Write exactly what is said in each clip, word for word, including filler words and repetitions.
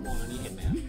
มองนี้เห็นไหมครับ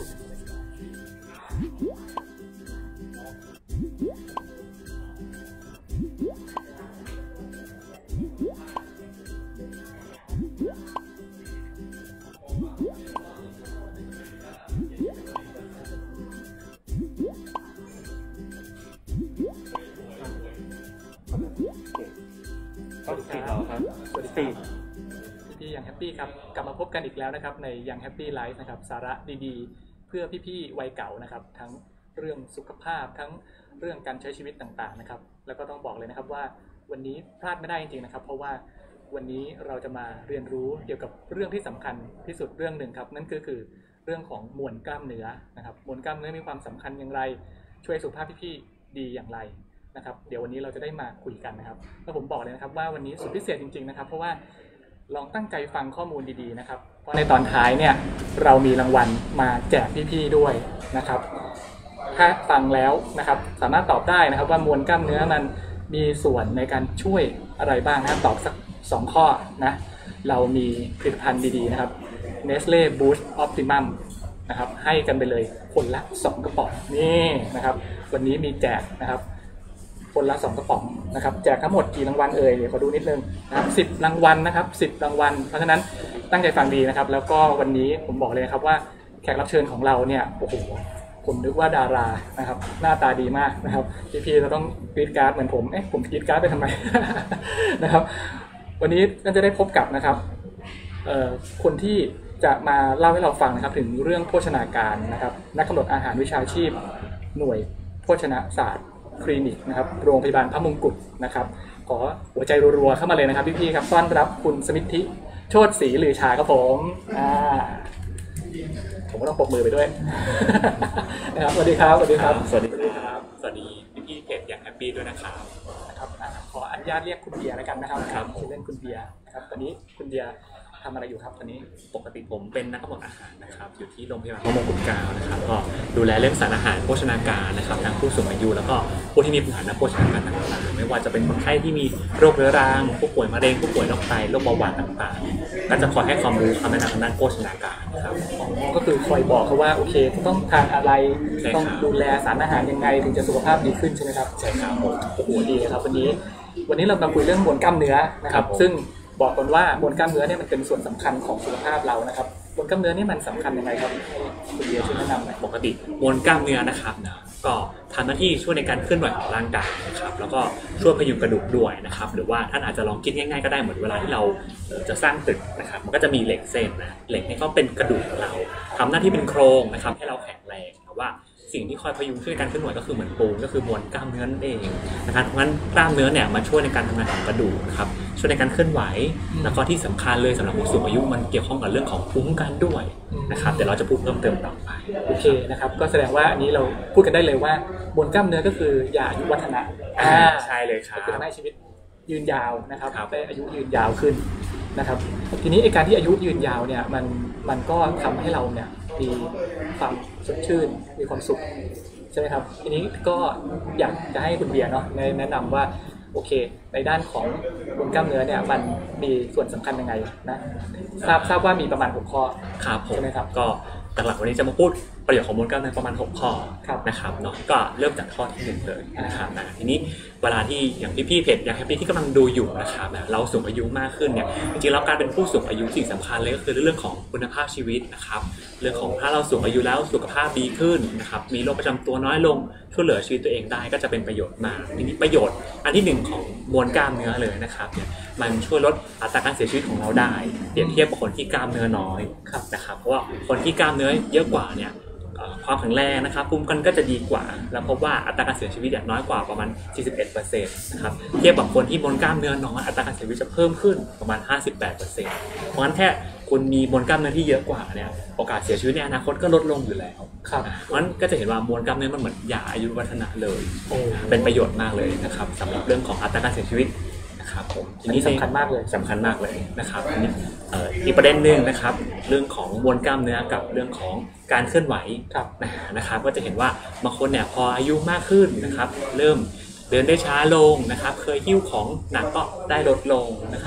สวัสดีครับสวัสดีพี่พี่ยังแฮปปี้ครับกลับมาพบกันอีกแล้วนะครับในยังแฮปปี้ไลฟ์นะครับสาระดีๆเพื่อพี่ๆวัยเก่านะครับทั้งเรื่องสุขภาพทั้งเรื่องการใช้ชีวิตต่างๆนะครับแล้วก็ต้องบอกเลยนะครับว่าวันนี้พลาดไม่ได้จริงๆนะครับเพราะว่าวันนี้เราจะมาเรียนรู้เกี่ยวกับเรื่องที่สำคัญที่สุดเรื่องหนึ่งครับนั่นก็คือเรื่องของมวลกล้ามเนื้อนะครับมวลกล้ามเนื้อมีความสำคัญอย่างไรช่วยสุขภาพพี่ๆดีอย่างไรนะครับเดี๋ยววันนี้เราจะได้มาคุยกันนะครับแล้วผมบอกเลยนะครับว่าวันนี้สุดพิเศษจริงๆนะครับเพราะว่าลองตั้งใจฟังข้อมูลดีๆนะครับเพราะในตอนท้ายเนี่ยเรามีรางวัลมาแจกพี่ๆด้วยนะครับถ้าฟังแล้วนะครับสามารถตอบได้นะครับว่ามวลกล้ามเนื้อมันมีส่วนในการช่วยอะไรบ้างนะครับตอบสักสองข้อนะเรามีผลิตภัณฑ์ดีๆนะครับ Nestle Boost Optimum นะครับให้กันไปเลยคนละสองกระป๋องนี่นะครับวันนี้มีแจกนะครับคนละสองกระป๋องนะครับแจกทั้งหมดกี่รางวัลเอ่ยเดี๋ยวขอดูนิดนึงนะครับสิบรางวัลนะครับสิบรางวัลเพราะฉะนั้นตั้งใจฟังดีนะครับแล้วก็วันนี้ผมบอกเลยครับว่าแขกรับเชิญของเราเนี่ยโอ้โหผมนึกว่าดารานะครับหน้าตาดีมากนะครับพี่ๆเราต้องกรีดการ์ดเหมือนผมเอ๊ะผมกรีดการ์ดไปทำไม นะครับวันนี้ก็จะได้พบกับนะครับเอ่อคนที่จะมาเล่าให้เราฟังนะครับถึงเรื่องโภชนาการนะครับนักกำหนดอาหารวิชาชีพหน่วยโภชนาศาสตร์คลินิกนะครับโรงพยาบาลพระมงกุฎนะครับขอหัวใจรัวๆเข้ามาเลยนะครับพี่ๆครับต้อนรับคุณสมิทธิโชติศรีหรือชาครับผมอ่าผมก็ต้องปรบมือไปด้วยนะครับสวัสดีครับสวัสดีครับสวัสดีครับสวัสดีพี่ๆเพจอย่างแฮปปี้ด้วยนะครับนะครับขออนุญาตเรียกคุณเบียร์แล้วกันนะครับครับชื่อเล่นคุณเบียร์ครับตอนนี้คุณเบียร์ทำอะไรอยู่ครับตอนนี้ปกติผมเป็นนักกำหนดอาหารนะครับอยู่ที่โรงพยาบาลพระมงกุฎเกล้านะครับก็ดูแลเรื่องสารอาหารโภชนาการนะครับทั้งผู้สูงอายุแล้วก็ผู้ที่มีปัญหาด้านโภชนาการต่างๆไม่ว่าจะเป็นคนไข้ที่มีโรคเรื้อรังผู้ป่วยมะเร็งผู้ป่วยโรคไตโรคเบาหวานต่างๆก็จะคอยให้ความรู้คำแนะนำทางด้านโภชนาการนะครับก็คือคอยบอกเขาว่าโอเคต้องทานอะไรต้องดูแลสารอาหารยังไงถึงจะสุขภาพดีขึ้นใช่ไหมครับใช่ครับผมโอ้โหดีครับวันนี้วันนี้เรามาคุยเรื่องมวลกล้ามเนื้อนะครับซึ่งบอกก่อนว่ามวลกล้ามเนื้อเนี่ยมันเป็นส่วนสำคัญของสุขภาพเรานะครับมวลกล้ามเนื้อนี่มันสำคัญยังไงครับคุณเบียร์ช่วยแนะนำหน่อยปกติมวลกล้ามเนื้อนะครับนะก็ทำหน้าที่ช่วยในการเคลื่อนไหวของร่างกายนะครับแล้วก็ช่วยพยุงกระดูกด้วยนะครับหรือว่าท่านอาจจะลองคิดง่ายๆก็ได้เหมือนเวลาที่เราจะสร้างตึกนะครับมันก็จะมีเหล็กเส้นนะเหล็กนี่ก็เป็นกระดูกของเราทำหน้าที่เป็นโครงนะครับให้เราแข็งแรงแต่ว่าสิ่งที่คอยพยุงช่วยการเคลื่อนไหวก็คือเหมือนปูนก็คือมวลกล้ามเนื้อนั่นเองนะครับเพราะฉะนั้นกล้ามเนื้อเนี่ยมาช่วยในการทำงานของกระดูกครับช่วยในการเคลื่อนไหวแล้วก็ที่สำคัญเลยสำหรับผู้สูงอายุมันเกี่ยวข้องกับเรื่องของภูมิคุ้มกันด้วยนะครับเดี๋ยวเราจะพูดเพิ่มเติมต่อไปโอเคนะครับก็แสดงว่าอันนี้เราพูดกันได้เลยว่ามวลกล้ามเนื้อก็คือยาอายุวัฒนะอ่าใช่เลยครับคือทำให้ชีวิตยืนยาวนะครับได้อายุยืนยาวขึ้นนะครับทีนี้ไอ้การที่อายุยืนยาวเนี่ยมันมันก็ทำให้เราเนี่ยมีความสดชื่นมีความสุขใช่ไหมครับทีนี้ก็อยากจะให้คุณเบียร์เนาะแนะนำว่าโอเคในด้านของมวลกล้ามเนื้อเนี่ยมันมีส่วนสำคัญยังไงนะทราบทราบว่ามีประมาณหกข้อครับผมใช่ไหมครับก็หลักๆวันนี้จะมาพูดประโยชน์ของมวลกล้ามเนื้อประมาณหกข้อนะครับเนาะก็เริ่มจากข้อที่หนึ่งเลยนะครับนะทีนี้เวลาที่อย่างพี่ๆเพจอย่างแฮปปี้ที่กำลังดูอยู่นะครับนะเราสูงอายุมากขึ้นเนี่ยจริงๆแล้วการเป็นผู้สูงอายุสิ่งสำคัญเลยก็คือเรื่องของคุณภาพชีวิตนะครับเรื่องของถ้าเราสูงอายุแล้วสุขภาพดีขึ้นนะครับมีโรคประจำตัวน้อยลงช่วยเหลือชีวิตตัวเองได้ก็จะเป็นประโยชน์มากทีนี้ประโยชน์อันที่หนึ่งของมวลกล้ามเนื้อเลยนะครับเนี่ยมันช่วยลดอัตราการเสียชีวิตของเราได้เปรียบเทียบกับคนที่กล้ามเนื้อน้อยนะครับเพราะว่าคนที่กล้ามเนื้อเยอะกว่าเนี่ยความแข็งแรงนะครับภูมิคุ้มกันก็จะดีกว่าแล้วพบว่าอัตราการเสียชีวิตน้อยกว่าประมาณ สี่สิบเอ็ดเปอร์เซ็นต์ นะครับเทียบกับคนที่มวลกล้ามเนื้อน้อยอัตราการเสียชีวิตจะเพิ่มขึ้นประมาณ ห้าสิบแปดเปอร์เซ็นต์ เพราะฉะนั้นแค่คุณมีมวลกล้ามเนื้อที่เยอะกว่าเนี่ยโอกาสเสียชีวิตในอนาคตก็ลดลงอยู่แล้วครับเพราะฉะนั้นก็จะเห็นว่ามวลกล้ามเนื้อมันเหมือนยาอายุวัฒนะเลยเป็นประโยชน์มากเลยนะครับสำหรับเรื่องของอัตราการเสียชีวิตนะครับผมทีนี้สำคัญมากเลยสำคัญมากเลยนะครับทีนี้อีกประเด็นหนึ่งนะครับเรื่องของมวลกล้ามเนื้อกับเรื่องของการเคลื่อนไหวนะครับก็จะเห็นว่าบางคนเนี่ยพออายุมากขึ้นนะครับเริ่มเดินได้ช้าลงนะครับเคยหิ้วของหนักก็ได้ลดลงนะครับ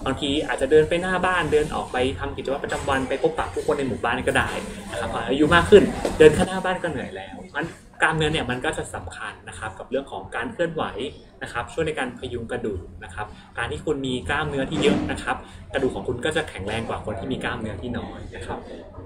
บางทีอาจจะเดินไปหน้าบ้านเดินออกไปทำกิจวัตรประจำวันไปพบปะผู้คนในหมู่บ้านก็ได้นะครับอายุมากขึ้นเดินแค่หน้าบ้านก็เหนื่อยแล้วงั้นกล้ามเนื้อเนี่ยมันก็จะสำคัญนะครับกับเรื่องของการเคลื่อนไหวนะครับช่วยในการพยุงกระดูกนะครับการที่คุณมีกล้ามเนื้อที่เยอะนะครับกระดูกของคุณก็จะแข็งแรงกว่าคนที่มีกล้ามเนื้อที่น้อยนะครับ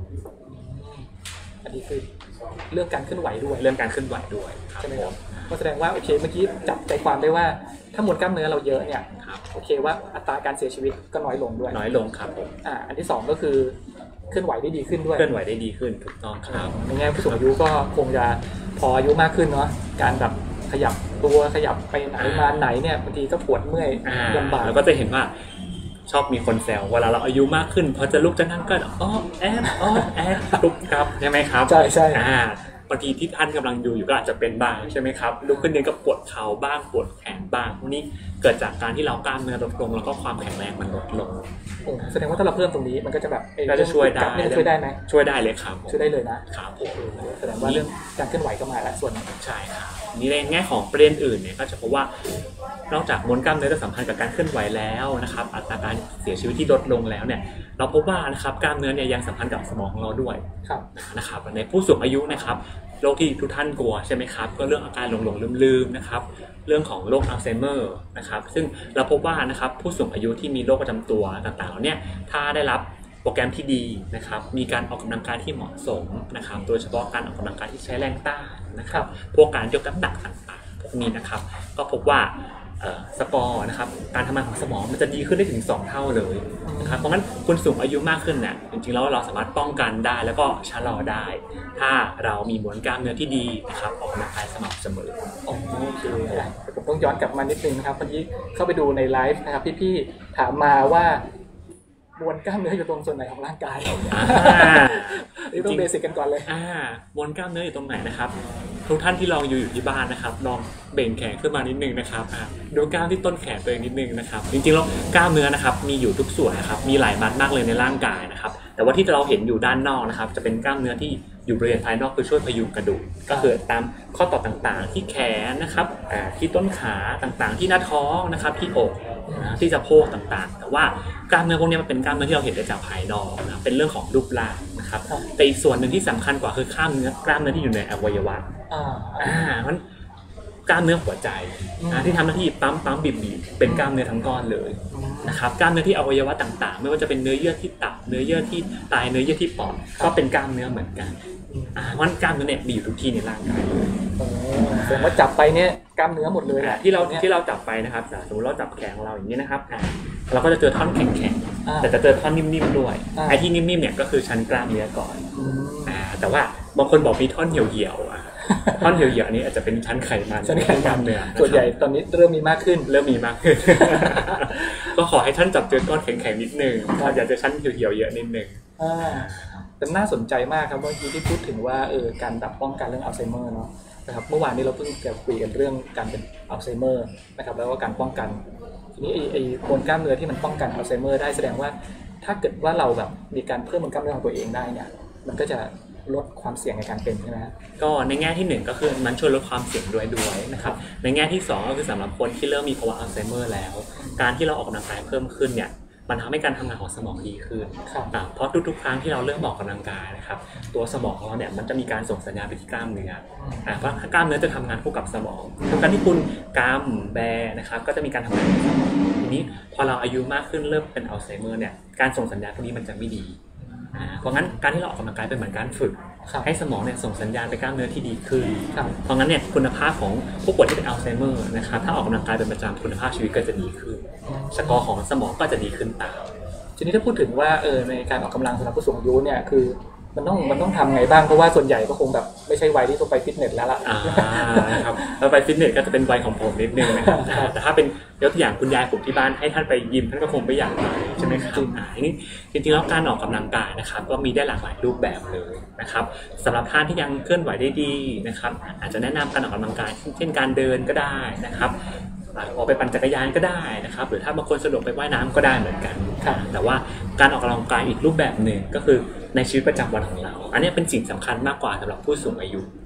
อันนี้คือเรื่องการเคลื่อนไหวด้วยเรื่องการเคลื่อนไหวด้วยใช่ไหมครับก็แสดงว่าโอเคเมื่อกี้จับใจความได้ว่าถ้ามวลกล้ามเนื้อเราเยอะเนี่ยโอเคว่าอัตราการเสียชีวิตก็น้อยลงด้วยน้อยลงครับผมอ่าอันที่สองก็คือเคลื่อนไหวได้ดีขึ้นด้วยเคลื่อนไหวได้ดีขึ้นถูกต้องครับในแง่ผู้สูงอายุก็คงจะพออายุมากขึ้นเนาะการแบบขยับตัวขยับไปไหนมาไหนเนี่ยบางทีก็ปวดเมื่อยลำบากแล้วก็จะเห็นว่าชอบมีคนแซวเวลาเราอายุมากขึ้นพอจะลุกจะนั่งก็อ้อแอบอ้อแอบลุกครับใช่ไหมครับใช่ใช่บางทีที่ท่านกำลังดูอยู่ก็อาจจะเป็นบ้างใช่ไหมครับลุกขึ้นเดินก็ปวดเข่าบ้างปวดแขนบ้างพวกนี้เกิดจากการที่เรากล้ามเนื้อลดลงแล้วก็ความแข็งแรงมันลดลงแสดงว่าถ้าเราเพิ่มตรงนี้มันก็จะแบบก็จะช่วยได้ช่วยได้ไหมช่วยได้เลยครับช่วยได้เลยนะครับผมแสดงว่าเรื่องการเคลื่อนไหวก็มาแล้วส่วนใช่ครับนี่ในแง่ของประเด็นอื่นเนี่ยก็จะพบว่านอกจากมวลกล้ามเนื้อจะสัมพันธ์กับการเคลื่อนไหวแล้วนะครับอัตราการเสียชีวิตที่ลดลงแล้วเนี่ยเราพบว่านะครับกล้ามเนื้อเนี่ยยังสัมพันธ์กับสมองของเราด้วยนะครับในผู้สูงอายุนะครับโรคที่ทุกท่านกลัวใช่ไหมครับก็เรื่องอาการหลงๆลืมๆนะครับเรื่องของโรคอัลไซเมอร์นะครับซึ่งเราพบว่านะครับผู้สูงอายุที่มีโรคประจำตัวต่างๆเหล่านี้ถ้าได้รับโปรแกรมที่ดีนะครับมีการออกกำลังกายที่เหมาะสมนะครับโดยเฉพาะการออกกำลังกายที่ใช้แรงต้านนะครับพวกการยกน้ำหนักต่างๆพวกนี้นะครับก็พบว่าสกอร์นะครับการทำงานของสมองมันจะดีขึ้นได้ถึงสองเท่าเลยนะครับเพราะงั้นคนสูงอายุมากขึ้นเนี่ยจริงๆแล้วเราสามารถป้องกันได้แล้วก็ชะลอได้ถ้าเรามีมวลกล้ามเนื้อที่ดีนะครับออกกำลังกายสม่ำเสมอโอเคผมต้องย้อนกลับมานิดนึงนะครับเมื่อกี้เข้าไปดูในไลฟ์นะครับพี่ๆถามมาว่ามวลกล้ามเนื้ออยู่ตรงส่วนไหนของร่างกายนี่ต้องเบสิกกันก่อนเลยมวลกล้ามเนื้ออยู่ตรงไหนนะครับทุกท่านที่ลองอยู่อยู่ที่บ้านนะครับลองเบ่งแขนขึ้นมานิดนึงนะครับดูกล้ามที่ต้นแขนตัวเองนิดนึงนะครับจริงๆแล้วกล้ามเนื้อนะครับมีอยู่ทุกส่วนนะครับมีหลายมัดมากเลยในร่างกายนะครับแต่ว่าที่เราเห็นอยู่ด้านนอกนะครับจะเป็นกล้ามเนื้อที่อยู่บริเวณภายนอกคือช่วยพยุงกระดูกก็คือตามข้อต่อต่างๆที่แขนนะครับที่ต้นขาต่างๆที่หน้าท้องนะครับที่อกที่สะโพกต่างๆแต่ว่ากล้ามเนื้อพวกนี้มันเป็นกล้ามเนื้อที่เราเห็นได้จากภายนอกนะเป็นเรื่องของรูปร่างนะครับแต่อีกส่วนหนึ่งที่สำคัญกว่าคือกล้ามเนื้อกล้ามเนื้อที่อยู่ในอวัยวะอ่ามันกล้ามเนื้อหัวใจที่ทำหน้าที่ปั๊มปั๊มบีบบีบเป็นกล้ามเนื้อทั้งก้อนเลยนะครับกล้ามเนื้อที่อวัยวะต่างๆไม่ว่าจะเป็นเนื้อเยื่อที่ตับเนื้อเยื่อที่ไตเนื้อเยื่อที่ปอดก็เป็นกล้ามเนื้อเหมือนกันอ่าเพราะกล้ามเนื้อเนี่ยมีอยู่ทุกที่ในร่างกายเลยแสดงว่าจับไปเนี่ยกล้ามเนื้อหมดเลยที่เราที่เราจับไปนะครับสมมติเราจับแขนของเราอย่างนี้นะครับเราก็จะเจอท่อนแข็งๆแต่จะเจอท่อนนิ่มๆด้วยไอ้ที่นิ่มๆเนี่ยก็คือชั้นกล้ามเนื้อก่อนอ่าแต่ว่าบางคนบอกมีท่อนเหี่ยวๆท่อนเหี่ยวๆอันนี้อาจจะเป็นชั้นไขมันชั้นไขมันเนื้อส่วนใหญ่ตอนนี้เริ่มมีมากขึ้นเริ่มมีมากขึ้นก็ขอให้ท่านจับเจอก้อนแข็งๆนิดนึงอยากจะชั้นเหี่ยวๆเยอะนิดนึงแต่น่าสนใจมากครับเมื่อกี้ที่พูดถึงว่าเออการดับป้องกันเรื่องอัลไซเมอร์เนาะนะครับเมื่อวานนี้เราเพิ่งจะคุยกันเรื่องการเป็นอัลไซเมอร์นะครับแล้วก็การป้องกันทีนี้ไอ้ไอ้มวลกล้ามเนื้อที่มันป้องกันอัลไซเมอร์ได้แสดงว่าถ้าเกิดว่าเราแบบมีการเพิ่มมวลกล้ามเนื้อของตัวเองได้เนี่ยมันก็จะลดความเสี่ยงในการเป็นใช่ไหมก็ในแง่ที่หนึ่งก็คือมันช่วยลดความเสี่ยงด้วยด้วยนะครับในแง่ที่สองก็คือสำหรับคนที่เริ่มมีภาวะอัลไซเมอร์แล้วการที่เราออกกำลังกายเพิ่มขึ้นเนี่ยมันทำให้การทำงานของสมองดีขึ้นเพราะทุกๆครั้งที่เราเริ่มออกกำลังกายนะครับตัวสมองของเราเนี่ยมันจะมีการส่งสัญญาณไปที่กล้ามเนื้อเพราะกล้ามเนื้อจะทำงานคู่กับสมองทุกครั้งที่คุณกำแบนะครับก็จะมีการทำงานของสมองทีนี้พอเราอายุมากขึ้นเริ่มเป็นอัลไซเมอร์เนี่ยการส่งสัญญาณพวกนี้มันจะไม่ดีเพราะงั้นการที่เราออกกำลังกายเป็นเหมือนการฝึกให้สมองเนี่ยส่งสัญญาณไปกล้ามเนื้อที่ดีขึ้นเพราะงั้นเนี่ยคุณภาพของผู้ป่วยที่เป็นอัลไซเมอร์นะครับถ้าออกกำลังกายเป็นประจำคุณภาพชีวิตก็จะดีขึ้นสกอร์ของสมองก็จะดีขึ้นตามทีนี้ถ้าพูดถึงว่าเออในการออกกำลังสำหรับผู้สูงอายุเนี่ยคือมันต้องมันต้องทำไงบ้างเพราะว่าส่วนใหญ่ก็คงแบบไม่ใช่วัยที่ต้องไปฟิตเนสแล้วล่ะครับแล้วไปฟิตเนสก็จะเป็นวัยของผมนิดนึงนะครับแต่ถ้าเป็นยกตัวอย่างคุณยายผมที่บ้านให้ท่านไปยิมท่านก็คงไม่อยากไปใช่ไหมครับนี่จริงๆแล้วการออกกำลังกายนะครับก็มีได้หลากหลายรูปแบบเลยนะครับสำหรับท่านที่ยังเคลื่อนไหวได้ดีนะครับอาจจะแนะนำการออกกำลังกายเช่นการเดินก็ได้นะครับออกไปปั่นจักรยานก็ได้นะครับหรือถ้าบางคนสะดวกไปว่ายน้ำก็ได้เหมือนกันแต่ว่าการออกกำลังกายอีกรูปแบบหนึ่งก็คือในชีวิตประจำวันของเราอันนี้เป็นสิ่งสำคัญมากกว่าสำหรับผู้สูงอายุ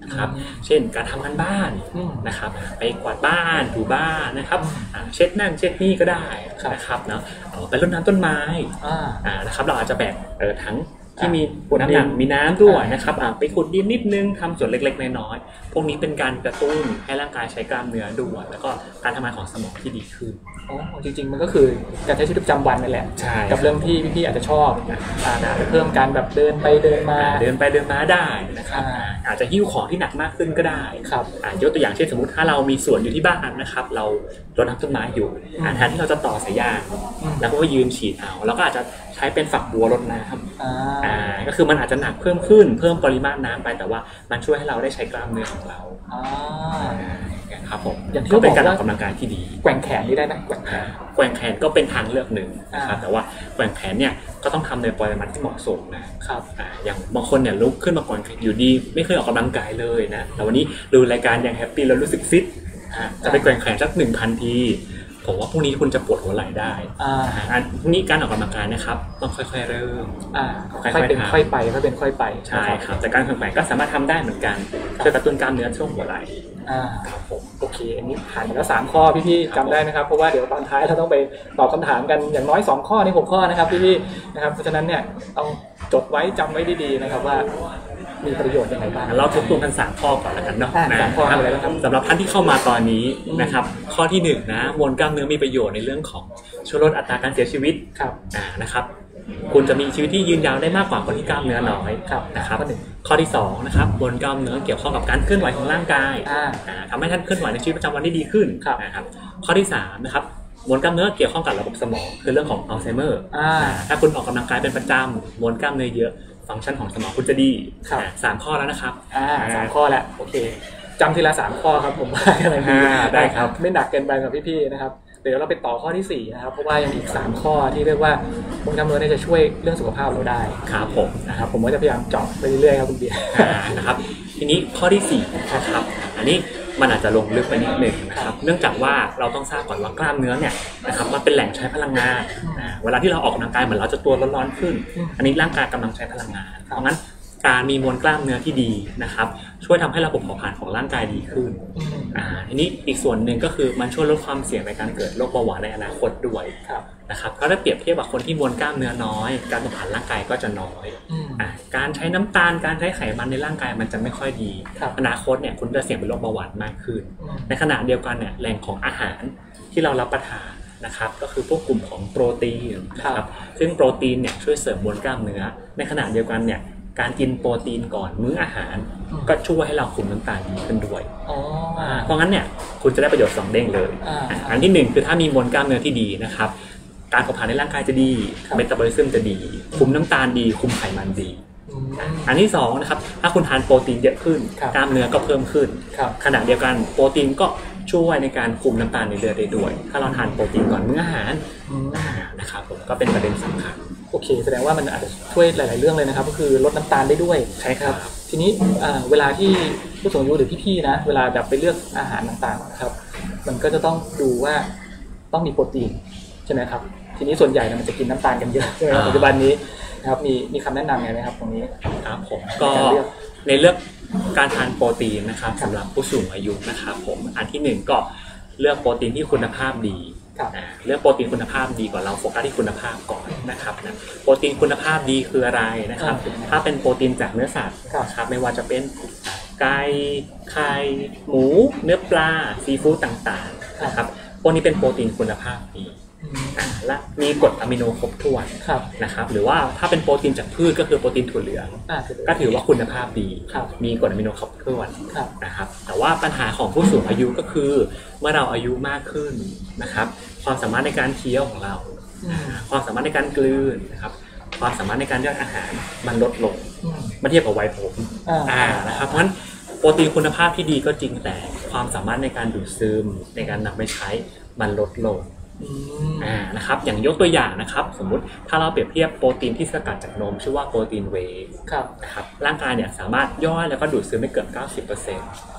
นะครับเช่นการทำงานบ้านนะครับไปกวาดบ้านถูบ้านนะครับเช็ดนั่นเช็ดนี่ก็ได้นะครับเนาะไปรดน้ำต้นไม้นะครับเราอาจจะแบกถังที่มีน้ำหนักมีน้ำด้วยนะครับไปขุดดินนิดนึงทำส่วนเล็กๆน้อยๆพวกนี้เป็นการกระตุ้นให้ร่างกายใช้กล้ามเนื้อด้วยแล้วก็การทำงานของสมองที่ดีขึ้นอ๋อจริงๆมันก็คือการใช้ชีวิตประจำวันนั่นแหละกับเรื่องที่พี่ๆอาจจะชอบนะเพิ่มการแบบเดินไปเดินมาเดินไปเดินมาได้นะครับอาจจะหิ้วของที่หนักมากขึ้นก็ได้ครับยกตัวอย่างเช่นสมมติถ้าเรามีสวนอยู่ที่บ้านนะครับเรารดน้ำต้นไม้อยู่แทนที่เราจะต่อสายยางแล้วก็ยืนฉีดเอาเราก็อาจจะใช้เป็นฝักบัวรดน้ำอ่าก็คือมันอาจจะหนักเพิ่มขึ้นเพิ่มปริมาณน้ำไปแต่ว่ามันช่วยให้เราได้ใช้กล้ามเนื้อของเราครับผมก็เป็นการออกกำลังกายที่ดีแกว่งแขนนี่ได้ไหมแกว่งแขนแกว่งแขนก็เป็นทางเลือกหนึ่งนะครับแต่ว่าแกว่งแขนเนี่ยก็ต้องทำในปริมาณที่เหมาะสมนะครับอย่างบางคนเนี่ยลุกขึ้นมาแกว่งแขนอยู่ดีไม่เคยออกกำลังกายเลยนะแต่วันนี้ดูรายการยังแฮปปี้แล้วรู้สึกฟิตจะไปแกว่งแขนสักหนึ่งพันทีผมว่าพรุ่งนี้คุณจะปวดหัวไหล่ได้อ่าพรุ่งนี้การออกกำลังกายนะครับต้องค่อยๆเริ่มอ่าค่อยๆเป็นค่อยไปค่อยเป็นค่อยไปใช่ครับแต่การแข่งขันก็สามารถทำได้เหมือนกันช่วยกระตุ้นกล้ามเนื้อช่วงหัวไหล่อ่าครับผมโอเคอันนี้ผ่านมาแล้วสามข้อพี่ๆจำได้ไหมครับเพราะว่าเดี๋ยวตอนท้ายเราต้องไปตอบคำถามกันอย่างน้อยสองข้อในหกข้อนะครับพี่ๆนะครับเพราะฉะนั้นเนี่ยต้องจดไว้จำไว้ดีๆนะครับว่ามีประโยชน์ยังไงบ้างเราทบทวนกันสามข้อก่อนแล้วกันเนาะสามข้ออะไรบ้างครับสำหรับท่านที่เข้ามาตอนนี้นะครับข้อที่หนึ่งนะมวลกล้ามเนื้อมีประโยชน์ในเรื่องของช่วยลดอัตราการเสียชีวิตครับอ่านะครับคุณจะมีชีวิตที่ยืนยาวได้มากกว่าคนที่กล้ามเนื้อน้อยนะครับข้อที่สองนะครับมวลกล้ามเนื้อเกี่ยวข้องกับการเคลื่อนไหวของร่างกายทำให้ท่านเคลื่อนไหวในชีวิตประจำวันได้ดีขึ้นนะครับข้อที่สามนะครับมวลกล้ามเนื้อเกี่ยวข้องกับระบบสมองคือเรื่องของอัลไซเมอร์ถ้าคุณออกกำลังกายเป็นประจำมวลกล้ามเนื้อเยอะฟังก์ชันของสมองคุณจะดีสามข้อแล้วนะครับอ่าสามข้อแล้วโอเคจำทีละสามข้อครับผมว่าอะไรดีได้ครับไม่หนักเกินไปกับพี่ๆนะครับเดี๋ยวเราไปต่อข้อที่สี่นะครับเพราะว่ายังมีอีกสามข้อที่เรียกว่ามวลกล้ามเนื้อจะช่วยเรื่องสุขภาพเราได้ครับผมนะครับผมก็จะพยายามเจาะไปเรื่อยๆครับคุณเบียร์นะครับทีนี้ข้อที่สี่นะครับอันนี้มันอาจจะลงลึกไปนิดหนึ่งนะครับเนื่องจากว่าเราต้องทราบก่อนว่ากล้ามเนื้อเนี่ยนะครับมันเป็นแหล่งใช้พลังงานเวลาที่เราออกกำลังกายเหมือนเราจะตัวร้อนๆขึ้นอันนี้ร่างกายกำลังใช้พลังงานเพราะงั้นการมีมวลกล้ามเนื้อที่ดีนะครับช่วยทำให้ระบบเผาผลาญของร่างกายดีขึ้นอ่าทีนี้อีกส่วนหนึ่งก็คือมันช่วยลดความเสี่ยงในการเกิดโรคเบาหวานในอนาคตด้วยนะครับเพราะถ้าเปรียบเทียบกับคนที่มวลกล้ามเนื้อน้อยการเผาผลาญร่างกายก็จะน้อยอ่าการใช้น้ำตาลการใช้ไขมันในร่างกายมันจะไม่ค่อยดีอนาคตเนี่ยคุณจะเสี่ยงเป็นโรคเบาหวานมากขึ้นในขณะเดียวกันเนี่ยแหล่งของอาหารที่เรารับประทานนะครับก็คือพวกกลุ่มของโปรตีนนะครับซึ่งโปรตีนเนี่ยช่วยเสริมมวลกล้ามเนื้อในขณะเดียวกันเนี่ยการกินโปรตีนก่อนมื้ออาหารก็ช่วยให้เราคุมน้ำตาลดีขึ้นด้วยเพราะงั้นเนี่ยคุณจะได้ประโยชน์สองเด้งเลยอันที่หนึ่งคือถ้ามีมวลกล้ามเนื้อที่ดีนะครับการเผาผลาญในร่างกายจะดีเมตาบอลิซึมจะดีคุมน้ำตาลดีคุมไขมันดีอันที่สองนะครับถ้าคุณทานโปรตีนเยอะขึ้นกล้ามเนื้อก็เพิ่มขึ้นขณะเดียวกันโปรตีนก็ช่วยในการคุมน้ำตาลในเลือดได้ด้วยถ้าเราทานโปรตีนก่อนมื้ออาหารนะครับผมก็เป็นประเด็นสำคัญโอเคแสดงว่ามันอาจจะช่วยหลายๆเรื่องเลยนะครับก็คือลดน้ำตาลได้ด้วยใช่ครับทีนี้เวลาที่ผู้สูงอายุหรือพี่ๆนะเวลาแบบไปเลือกอาหารต่างๆนะครับมันก็จะต้องดูว่าต้องมีโปรตีนใช่ไหมครับทีนี้ส่วนใหญ่มันจะกินน้ำตาลกันเยอะใช่ไหมปัจจุบันนี้นะครับมีมีคำแนะนำไงไหมครับตรงนี้ครับผมก็ในเลือกการทานโปรตีนนะครับสำหรับผู้สูงอายุนะครับผมอันที่หนึ่งก็เลือกโปรตีนที่คุณภาพดีเลือกโปรตีนคุณภาพดีก่อนเราโฟกัสที่คุณภาพก่อนนะครับนะโปรตีนคุณภาพดีคืออะไรนะครับถ้าเป็นโปรตีนจากเนื้อสัตว์ครับไม่ว่าจะเป็นไก่ไข่หมูเนื้อปลาซีฟู้ดต่างๆนะครับพวกนี้เป็นโปรตีนคุณภาพดีและมีกรดอะมิโนครบถ้วนนะครับหรือว่าถ้าเป็นโปรตีนจากพืชก็คือโปรตีนถั่วเหลืองก็ถือว่าคุณภาพดีมีกรดอะมิโนครบถ้วนนะครับแต่ว่าปัญหาของผู้สูงอายุก็คือเมื่อเราอายุมากขึ้นนะครับความสามารถในการเคี้ยวของเราความสามารถในการกลืนนะครับความสามารถในการย่อยอาหารมันลดลงเมื่อเทียบกับวัยผมนะครับเพราะฉะนั้นโปรตีนคุณภาพที่ดีก็จริงแต่ความสามารถในการดูดซึมในการนำไปใช้มันลดลงอ่านะครับอย่างยกตัวอย่างนะครับสมมุติถ้าเราเปรียบเทียบโปรตีนที่สกัดจากนมชื่อว่าโปรตีนเวย์นะครับร่างกายเนี่ยสามารถย่อยแล้วก็ดูดซึมได้เกือบ เก้าสิบเปอร์เซ็นต์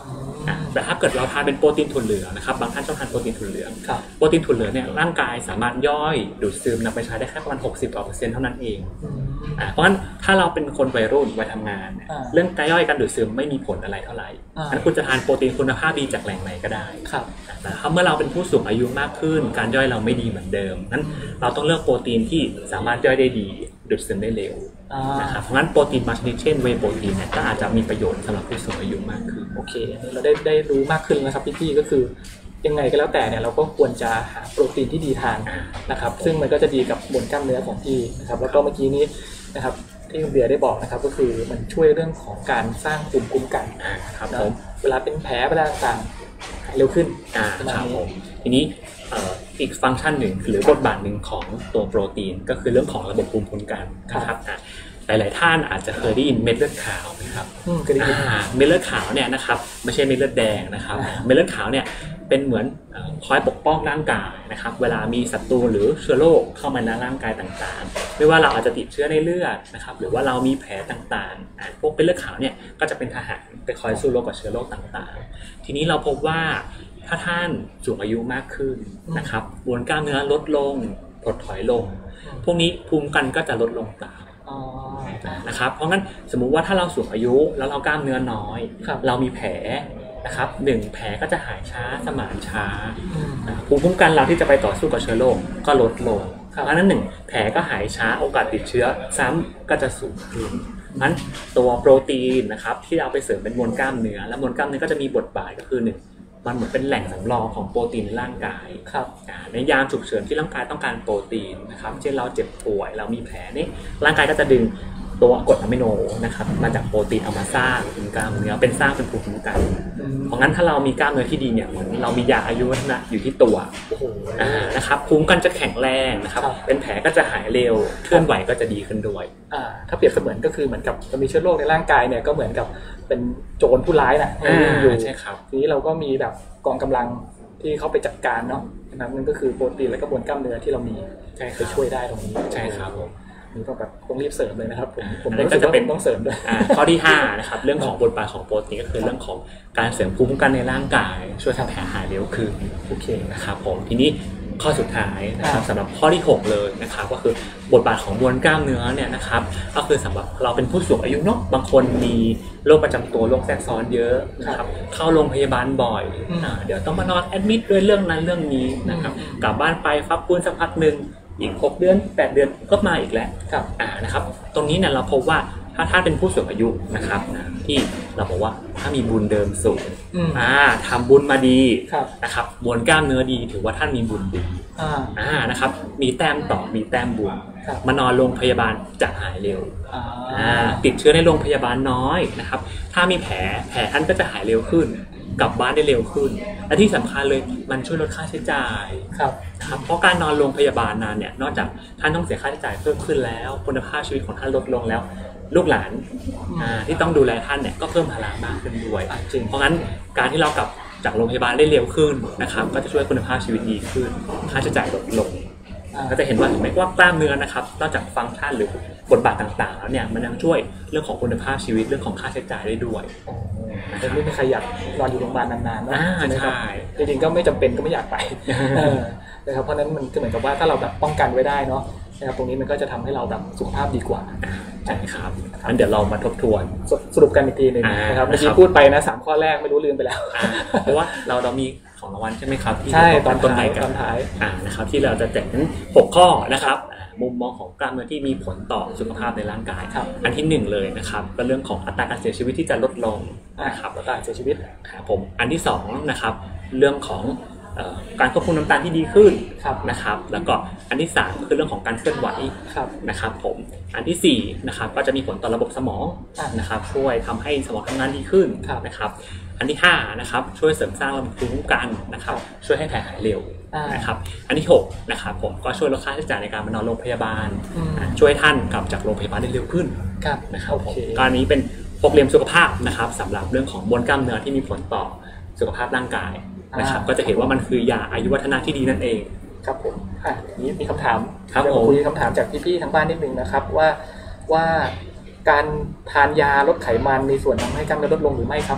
แต่ถ้าเกิดเราทานเป็นโปรตีนถั่วเหลืองนะครับบางท่านชอบทานโปรตีนถั่วเหลืองโปรตีนถั่วเหลืองเนี่ยร่างกายสามารถย่อยดูดซึมนำไปใช้ได้แค่ประมาณหกสิบกว่าเปอร์เซ็นต์เท่านั้นเองเพราะฉะนั้นถ้าเราเป็นคนวัยรุ่นวัยทำงานเรื่องการย่อยการดูดซึมไม่มีผลอะไรเท่าไหร่งั้นคุณจะทานโปรตีนคุณภาพดีจากแหล่งไหนก็ได้แต่ถ้าเมื่อเราเป็นผู้สูงอายุมากขึ้นการย่อยเราไม่ดีเหมือนเดิมนั้นเราต้องเลือกโปรตีนที่สามารถย่อยได้ดีดูดซึมได้เร็วนะครับเพราะงั้นโปรตีนบางชนิดเช่นเวย์โปรตีนเนี่ยก็อาจจะมีประโยชน์สำหรับผู้สูงอายุมากขึ้นโอเคเราได้ได้รู้มากขึ้นนะครับพี่ๆก็คือยังไงก็แล้วแต่เนี่ยเราก็ควรจะหาโปรตีนที่ดีทานนะครับซึ่งมันก็จะดีกับมวลกล้ามเนื้อของพี่นะครับแล้วก็เมื่อกี้นี้นะครับที่คุณเบียร์ได้บอกนะครับก็คือมันช่วยเรื่องของการสร้างภูมิคุ้มกันครับผมเวลาเป็นแผลเวลาต่างๆเร็วขึ้นครับผมทีนี้อีกฟังก์ชันหนึ่งหรือบทบาทหนึ่งของตัวโปรตีนก็คือเรื่องของระบบภูมิคุ้มกันนะครับหลายๆท่านอาจจะเคยได้ยินเม็ดเลือดขาวนะครับเม็ดเลือดขาวเนี่ยนะครับไม่ใช่เม็ดเลือดแดงนะครับเม็ดเลือดขาวเนี่ยเป็นเหมือนคอยปกป้องร่างกายนะครับเวลามีศัตรูหรือเชื้อโรคเข้ามาในร่างกายต่างๆไม่ว่าเราอาจจะติดเชื้อในเลือดนะครับหรือว่าเรามีแผลต่างๆพวกเม็ดเลือดขาวเนี่ยก็จะเป็นทหารไปคอยสู้รบกับเชื้อโรคต่างๆทีนี้เราพบว่าถ้าท่านสูงอายุมากขึ้นนะครับมวลกล้ามเนื้อลดลงถดถอยลงพวกนี้ภูมิคุ้มกันก็จะลดลงตามนะครับเพราะงั้นสมมุติว่าถ้าเราสูงอายุแล้วเรากล้ามเนื้อน้อยเรามีแผลนะครับหนึ่งแผลก็จะหายช้าสมานช้าภูมิคุ้มกันเราที่จะไปต่อสู้กับเชื้อโรคก็ลดลงเพราะนั้นหนึ่งแผลก็หายช้าโอกาสติดเชื้อซ้ำก็จะสูงขึ้นงั้นตัวโปรตีนนะครับที่เอาไปเสริมเป็นมวลกล้ามเนื้อและมวลกล้ามเนื้อก็จะมีบทบาทก็คือหนึ่งมันเหมือนเป็นแหล่งสำรองของโปรตีนในร่างกายครับในยามฉุกเฉินที่ร่างกายต้องการโปรตีนนะครับเช่นเราเจ็บป่วยเรามีแผลนี่ร่างกายก็จะดึงตัวกรดอะมิโนนะครับมาจากโปรตีนเอามาสร้างเป็นกล้ามเนื้อเป็นสร้างเป็นภูมิคุ้มกันเพราะงั้นถ้าเรามีกล้ามเนื้อที่ดีเนี่ยเหมือนเรามียาอายุวัฒนะอยู่ที่ตัวนะครับภูมิกันจะแข็งแรงนะครับเป็นแผลก็จะหายเร็วเคลื่อนไหวก็จะดีขึ้นด้วยถ้าเปรียบเสมือนก็คือเหมือนกับมีเชื้อโรคในร่างกายเนี่ยก็เหมือนกับเป็นโจรผู้ร้ายน่ะอยู่ใช่ครับทีนี้เราก็มีแบบกองกำลังที่เข้าไปจัดการเนาะนั่นก็คือโปรตีนและกระบวนกล้ามเนื้อที่เรามีจะช่วยได้ตรงนี้ใช่ครับผมนี่ก็แบบต้องรีบเสริมเลยนะครับผมผมก็จะเป็นต้องเสริมด้วยข้อที่ห้านะครับเรื่องของบทบาทของโปรตีนก็คือเรื่องของการเสริมภูมิคุ้มกันในร่างกายช่วยทำแผลหายเร็วขึ้นโอเคนะครับผมทีนี้ข้อสุดท้ายนะครับสำหรับข้อที่หกเลยนะครับก็คือบทบาทของมวลกล้ามเนื้อเนี่ยนะครับก็คือสำหรับเราเป็นผู้สูงอายุเนาะบางคนมีโรคประจำตัวโรคแทรกซ้อนเยอะนะครับเข้าโรงพยาบาลบ่อยเดี๋ยวต้องมานอนแอดมิดด้วยเรื่องนั้นเรื่องนี้นะครับกลับบ้านไปฟักฟื้นสักพักนึงอีกหกเดือนแปดเดือนก็มาอีกแล้วอ่านะครับตรงนี้เนี่ยเราพบว่าถ้าท่านเป็นผู้สูงอายุนะครับนะที่เราบอกว่าถ้ามีบุญเดิมสูงอ่าทำบุญมาดีนะครับมวลกล้ามเนื้อดีถือว่าท่านมีบุญดีอ่านะครับมีแต้มต่อมีแต้มบุญมานอนโรงพยาบาลจะหายเร็วอ่าติดเชื้อในโรงพยาบาลน้อยนะครับถ้ามีแผลแผลท่านก็จะหายเร็วขึ้นกลับบ้านได้เร็วขึ้นและที่สำคัญเลยมันช่วยลดค่าใช้จ่ายครับนะครับเพราะการนอนโรงพยาบาลนานเนี่ยนอกจากท่านต้องเสียค่าใช้จ่ายเพิ่มขึ้นแล้วคุณภาพชีวิตของท่านลดลงแล้วลูกหลานที่ต้องดูแลท่านเนี่ยก็เพิ่มภาระมากขึ้นด้วยเพราะงั้นการที่เรากลับจากโรงพยาบาลได้เร็วขึ้นนะครับก็จะช่วยคุณภาพชีวิตดีขึ้นค่าใช้จ่ายลดลงก็จะเห็นว่าเห็นไหมว่ากล้ามเนื้อนะครับนอกจากฟังก์ชันหรือบทบาทต่างๆแล้วเนี่ยมันยังช่วยเรื่องของคุณภาพชีวิตเรื่องของค่าใช้จ่ายได้ด้วยแต่ไม่มีใครอยากนอนอยู่โรงพยาบาลนานๆนะใช่ไหมครับจริงๆก็ไม่จำเป็นก็ไม่อยากไปนะครับเพราะนั้นมันก็เหมือนกับว่าถ้าเราแบบป้องกันไว้ได้เนาะนะครับตรงนี้มันก็จะทำให้เราแบบสุขภาพดีกว่าใช่ครับงั้นเดี๋ยวเรามาทบทวนสรุปกันอีกทีนึงนะครับเมื่อกี้พูดไปนะสามข้อแรกไม่รู้ลืมไปแล้วเพราะว่าเราเรามีของรางวัลใช่ไหมครับที่ใช่ตอนต้นท้ายตอนท้ายอ่านะครับที่เราจะแจกนั้นหกข้อนะครับมุมมองของกล้ามเนื้อที่มีผลต่อสุขภาพในร่างกายอันที่หนึ่งเลยนะครับก็เรื่องของอัตราการเสียชีวิตที่จะลดลงนะครับอัตราเสียชีวิตครับผมอันที่สองนะครับเรื่องของการควบคุมน้ำตาลที่ดีขึ้นนะครับแล้วก็อันที่สามก็คือเรื่องของการเคลื่อนไหวนะครับผมอันที่สี่นะครับก็จะมีผลต่อระบบสมองนะครับช่วยทำให้สมองทำงานดีขึ้นนะครับอันที่ห้านะครับช่วยเสริมสร้างระบบภูมิคุ้มกันนะครับช่วยให้แผลหายเร็วนะครับอันที่หกนะครับผมก็ช่วยลดค่าใช้จ่ายในการมานอนโรงพยาบาลช่วยท่านกลับจากโรงพยาบาลได้เร็วขึ้นนะครับผมการนี้เป็นหกเหลี่ยมสุขภาพนะครับสำหรับเรื่องของมวลกล้ามเนื้อที่มีผลต่อสุขภาพร่างกายนะครับก็จะเห็นว่ามันคือยาอายุวัฒนะที่ดีนั่นเองครับผมอ่ะนี้มีคำถามครับผมคุยคำถามจากพี่ๆทางบ้านนิดนึงนะครับว่าว่าการทานยาลดไขมันมีส่วนทำให้กล้ามเนื้อลดลงหรือไม่ครับ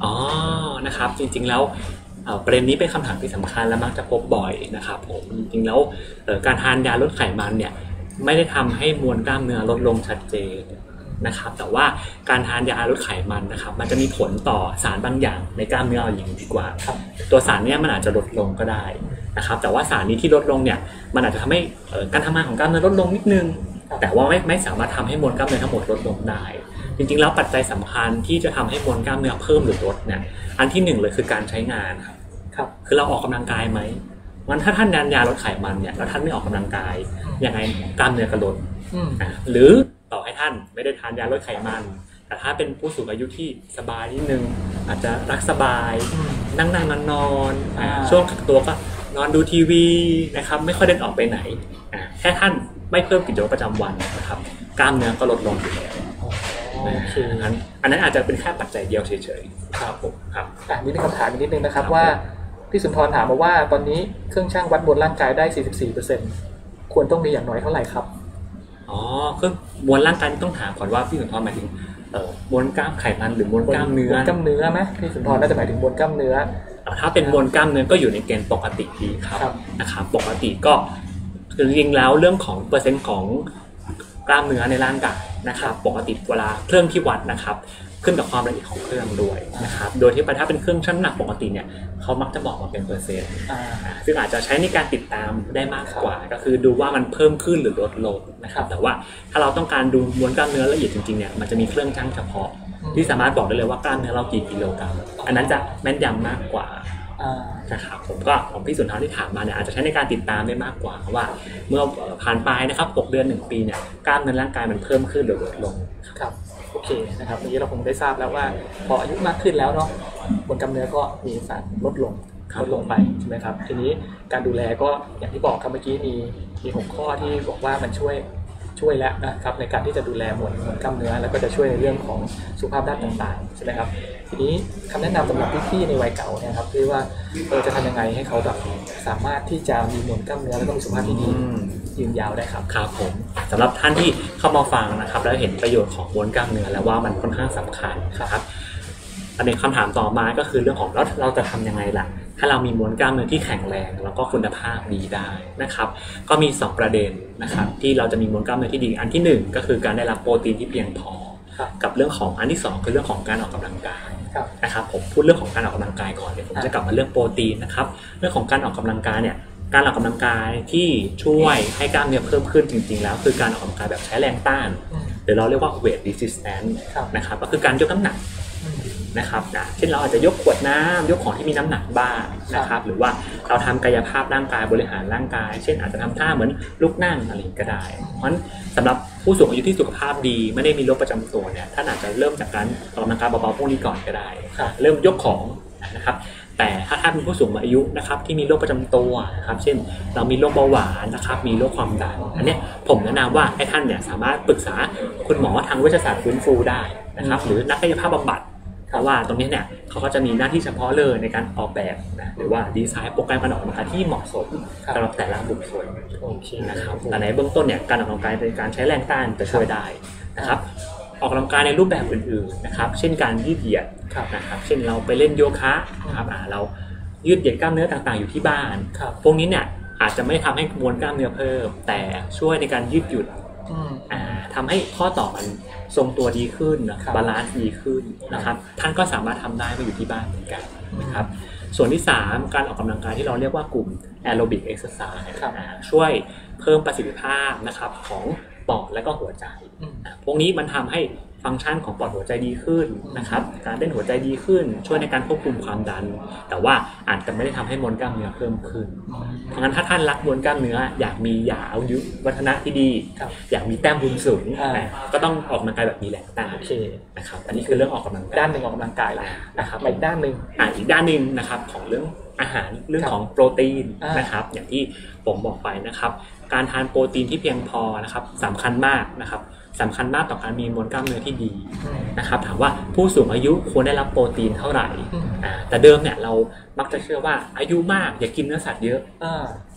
อ๋อนะครับจริงๆแล้วประเด็นนี้เป็นคำถามที่สำคัญและมักจะพบบ่อยนะครับผมจริงๆแล้วการทานยาลดไขมันเนี่ยไม่ได้ทำให้มวลกล้ามเนื้อลดลงชัดเจนนะครับแต่ว่าการทานยาลดไขมันนะครับมันจะมีผลต่อสารบางอย่างในกล้ามเนื้อเอาอย่างนี้ดีกว่าตัวสารเนี้ยมันอาจจะลดลงก็ได้นะครับแต่ว่าสารนี้ที่ลดลงเนี่ยมันอาจจะทำให้การทำงานของกล้ามเนื้อลดลงนิดนึงแต่ว่าไม่ไม่สามารถทำให้มวลกล้ามเนื้อทั้งหมดลดลงได้จริงๆแล้วปัจจัยสำคัญที่จะทำให้มวลกล้ามเนื้อเพิ่มหรือลดเนี่ยอันที่หนึ่งเลยคือการใช้งานครับครับคือเราออกกำลังกายไหมงั้นถ้าท่านทานยาลดไขมันเนี่ยแล้วท่านไม่ออกกำลังกายยังไงกล้ามเนื้อก็ลดหรือต่อให้ท่านไม่ได้ทานยาลดไขมันแต่ถ้าเป็นผู้สูงอายุที่สบายนิดนึงอาจจะรักสบายนั่งนั่งนอนนอนช่วงกักตัวก็นอนดูทีวีนะครับไม่ค่อยเดินออกไปไหนแค่ท่านไม่เพิ่มกิจวัตรประจำวันนะครับกล้ามเนื้อก็ลดลงอยู่แล้วอันนั้นอาจจะเป็นแค่ปัจจัยเดียวเฉยๆครับผมครับอ่านี่เป็นคำถามอีกนิดนึงนะครับว่าพี่สุนทรถามมาว่าตอนนี้เครื่องชั่งวัดมวลร่างกายได้ สี่สิบสี่เปอร์เซ็นต์ ควรต้องมีอย่างน้อยเท่าไหร่ครับอ๋อเครื่องมวลร่างกายต้องถามก่อนว่าพี่สุนทรหมายถึงเอ่อมวลกล้ามไขมันหรือมวลกล้ามเนื้อมวลกล้ามเนื้อไหมพี่สุนทรน่าจะหมายถึงมวลกล้ามเนื้อถ้าเป็นมวลกล้ามเนื้อก็อยู่ในเกณฑ์ปกติดีครับนะครับปกติก็คือจริงๆแล้วเรื่องของเปอร์เซ็นต์ของกล้ามเนื้อในร่างกายนะครับปกติเวลาเครื่องที่วัดนะครับขึ้นกับความละเอียดของเครื่องด้วยนะครับโดยที่ถ้าเป็นเครื่องชั่งน้ำหนักปกติเนี่ยเขามักจะบอกมาเป็นเปอร์เซ็นต์ซึ่งอาจจะใช้ในการติดตามได้มากกว่าก็คือดูว่ามันเพิ่มขึ้นหรือลดลงนะครับแต่ว่าถ้าเราต้องการดูมวลกล้ามเนื้อละเอียดจริงๆเนี่ยมันจะมีเครื่องชั่งเฉพาะที่สามารถบอกได้เลยว่ากล้ามเนื้อเรากี่กิโลกรัมอันนั้นจะแม่นยำมากกว่านะครับผมก็ของพี่สุนทรที่ถามมาเนี่ยอาจจะใช้ในการติดตามได้มากกว่าว่าเมื่อผ่านไปนะครับหกเดือนหนึ่งปีเนี่ยกล้ามเนื้อร่างกายมันเพิ่มขึ้นหรือลดลงครับโอเคนะครับวันนี้เราคงได้ทราบแล้วว่าพออายุมากขึ้นแล้วเนาะมวลกล้ามเนื้อก็มีสารลดลงลดลงไปใช่ไหมครับทีนี้การดูแลก็อย่างที่บอกครับเมื่อกี้มีมีหกข้อที่บอกว่ามันช่วยช่วยแล้วนะครับในการที่จะดูแลมวลมวลกล้ามเนื้อแล้วก็จะช่วยในเรื่องของสุขภาพด้านต่างๆใช่ไหมครับทีนี้คำแนะนำสำหรับพี่ๆในวัยเก่าเนี่ยครับคือว่าเออจะทำยังไงให้เขาแบบสามารถที่จะมีมวลกล้ามเนื้อแล้วก็มีสุขภาพที่ดียืนยาวได้ครับครับผมสำหรับท่านที่เข้ามาฟังนะครับแล้วเห็นประโยชน์ของมวลกล้ามเนื้อแล้วว่ามันค่อนข้างสำคัญครับอันนี้คำถามต่อมาก็คือเรื่องของเราเราจะทำยังไงล่ะถ้าเรามีมวลกล้ามเนื้อที่แข็งแรงแล้วก็คุณภาพดีได้นะครับก็มีสองประเด็นนะครับที่เราจะมีมวลกล้ามเนื้อที่ดีอันที่หนึ่งก็คือการได้รับโปรตีนที่เพียงพอกับเรื่องของอันที่สองคือเรื่องของการออกกำลังกายนะครับผมพูดเรื่องของการออกกำลังกายก่อนเดี๋ยวผมจะกลับมาเรื่องโปรตีนนะครับเรื่องของการออกกำลังกายเนี่ยการออกกำลังกายที่ช่วยให้กล้ามเนื้อเพิ่มขึ้นจริงๆแล้วคือการออกกำลังกายแบบใช้แรงต้านหรือเราเรียกว่า weight resistance นะครับก็คือการยกน้ำหนักนะครับนะเช่นเราอาจจะยกขวดน้ำยกของที่มีน้ำหนักบ้างนะครับหรือว่าเราทำกายภาพร่างกายบริหารร่างกายเช่นอาจจะทำท่าเหมือนลุกนั่งอะไรก็ได้เพราะฉะนั้นสำหรับผู้สูงอายุที่สุขภาพดีไม่ได้มีโรคประจำตัวเนี่ยท่านอาจจะเริ่มจากการออกกำลังกายเบาๆพวกนี้ก่อนก็ได้เริ่มยกของนะครับแต่ถ้าท่านเป็นผู้สูงอายุนะครับที่มีโรคประจำตัวนะครับเช่นเรามีโรคเบาหวานนะครับมีโรคความดันอันนี้ผมแนะนำว่าให้ท่านเนี่ยสามารถปรึกษาคุณหมอทางเวชศาสตร์ฟื้นฟูได้นะครับหรือนักกายภาพบำบัดเพราะว่าตรงนี้เนี่ยเขาก็จะมีหน้าที่เฉพาะเลยในการออกแบบนะหรือว่าดีไซน์โปรแกรมการออกกำลังกายที่เหมาะสมสำหรับแต่ละบุคคลโอเคนะครับแต่ในเบื้องต้นเนี่ยการออกกำลังกายเป็นการใช้แรงต้านจะช่วยได้นะครับออกกำลังกายในรูปแบบอื่นๆนะครับเช่นการยืดเหยียดนะครับเช่นเราไปเล่นโยคะนะครับเรายืดเหยียดกล้ามเนื้อต่างๆอยู่ที่บ้านพวกนี้เนี่ยอาจจะไม่ทำให้มวลกล้ามเนื้อเพิ่มแต่ช่วยในการยืดหยุ่นทำให้ข้อต่อมันทรงตัวดีขึ้นนะครับบาลานซ์ดีขึ้นนะครับท่านก็สามารถทำได้เมื่ออยู่ที่บ้านเหมือนกันนะครับส่วนที่สามการออกกำลังกายที่เราเรียกว่ากลุ่มแอโรบิกเอ็กซ์ไซส์ช่วยเพิ่มประสิทธิภาพนะครับของปอดและก็หัวใจพวกนี้มันทำให้ฟังก์ชันของปอดหัวใจดีขึ้นนะครับการเต้นหัวใจดีขึ้นช่วยในการควบคุมความดันแต่ว่าอาจจะไม่ได้ทำให้มวลกล้ามเนื้อเพิ่มขึ้นเพราะงั้นถ้าท่านรักมวลกล้ามเนื้ออยากมียาอายุวัฒนะที่ดีอยากมีแต้มบุญสูงก็ต้องออกกำลังกายแบบมีแรงต้านนะครับอันนี้คือเรื่องออกกำลังกายด้านหนึ่งออกกำลังกายแล้วนะครับอีกด้านหนึ่งอ่าอีกด้านหนึ่งนะครับของเรื่องอาหารเรื่องของโปรตีนนะครับอย่างที่ผมบอกไปนะครับการทานโปรตีนที่เพียงพอนะครับสำคัญมากนะครับสำคัญมากต่อการมีมวลกล้ามเนื้อที่ดีนะครับถามว่าผู้สูงอายุควรได้รับโปรตีนเท่าไหร่แต่เดิมเนี่ยเรามักจะเชื่อว่าอายุมากอย่ากินเนื้อสัตว์เยอะ